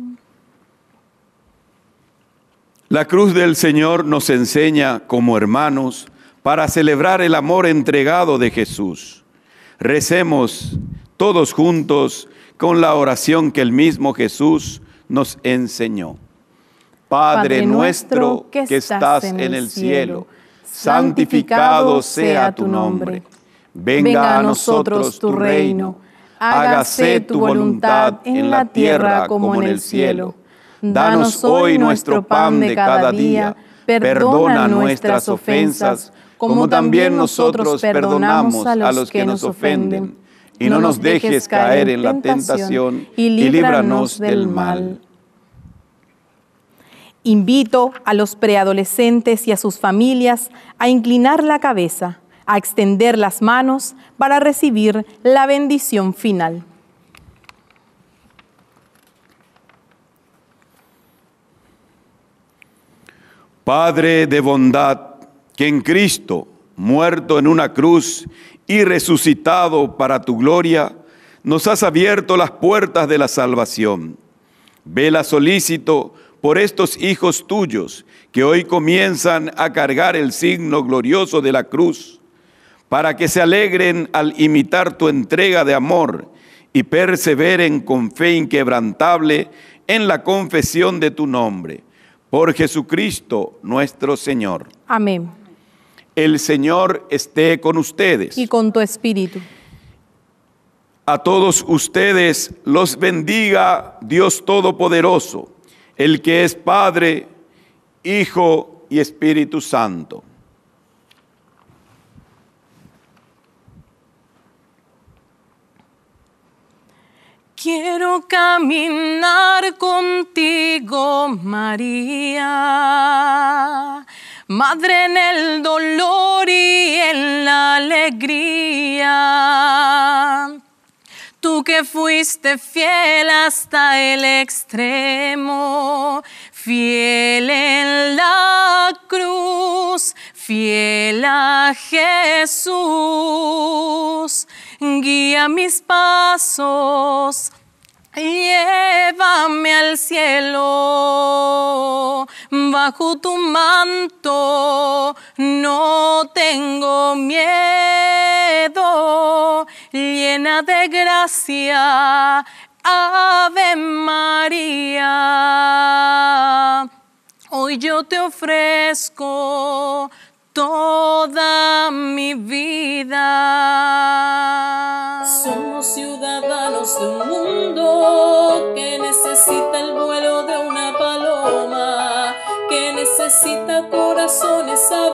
La cruz del Señor nos enseña como hermanos para celebrar el amor entregado de Jesús. Recemos todos juntos con la oración que el mismo Jesús nos enseñó. Padre nuestro que estás en el cielo, santificado sea tu nombre. Venga a nosotros tu reino. Hágase tu voluntad en la tierra como en el cielo. Danos hoy nuestro pan de cada día. Perdona nuestras ofensas, como también nosotros perdonamos a los que nos ofenden. Y no nos dejes caer en la tentación, y líbranos del mal. Invito a los preadolescentes y a sus familias a inclinar la cabeza, a extender las manos para recibir la bendición final. Padre de bondad, que en Cristo, muerto en una cruz y resucitado para tu gloria, nos has abierto las puertas de la salvación. Vela solícito por estos hijos tuyos que hoy comienzan a cargar el signo glorioso de la cruz, para que se alegren al imitar tu entrega de amor y perseveren con fe inquebrantable en la confesión de tu nombre. Por Jesucristo nuestro Señor. Amén. El Señor esté con ustedes. Y con tu espíritu. A todos ustedes los bendiga Dios Todopoderoso, el que es Padre, Hijo y Espíritu Santo. Quiero caminar contigo, María, Madre en el dolor y en la alegría. Tú que fuiste fiel hasta el extremo, fiel en la cruz, fiel a Jesús. Guía mis pasos Llévame al cielo, bajo tu manto, no tengo miedo, llena de gracia, Ave María. Hoy yo te ofrezco toda mi vida. Somos ciudadanos de un mundo que necesita el vuelo de una paloma, que necesita corazones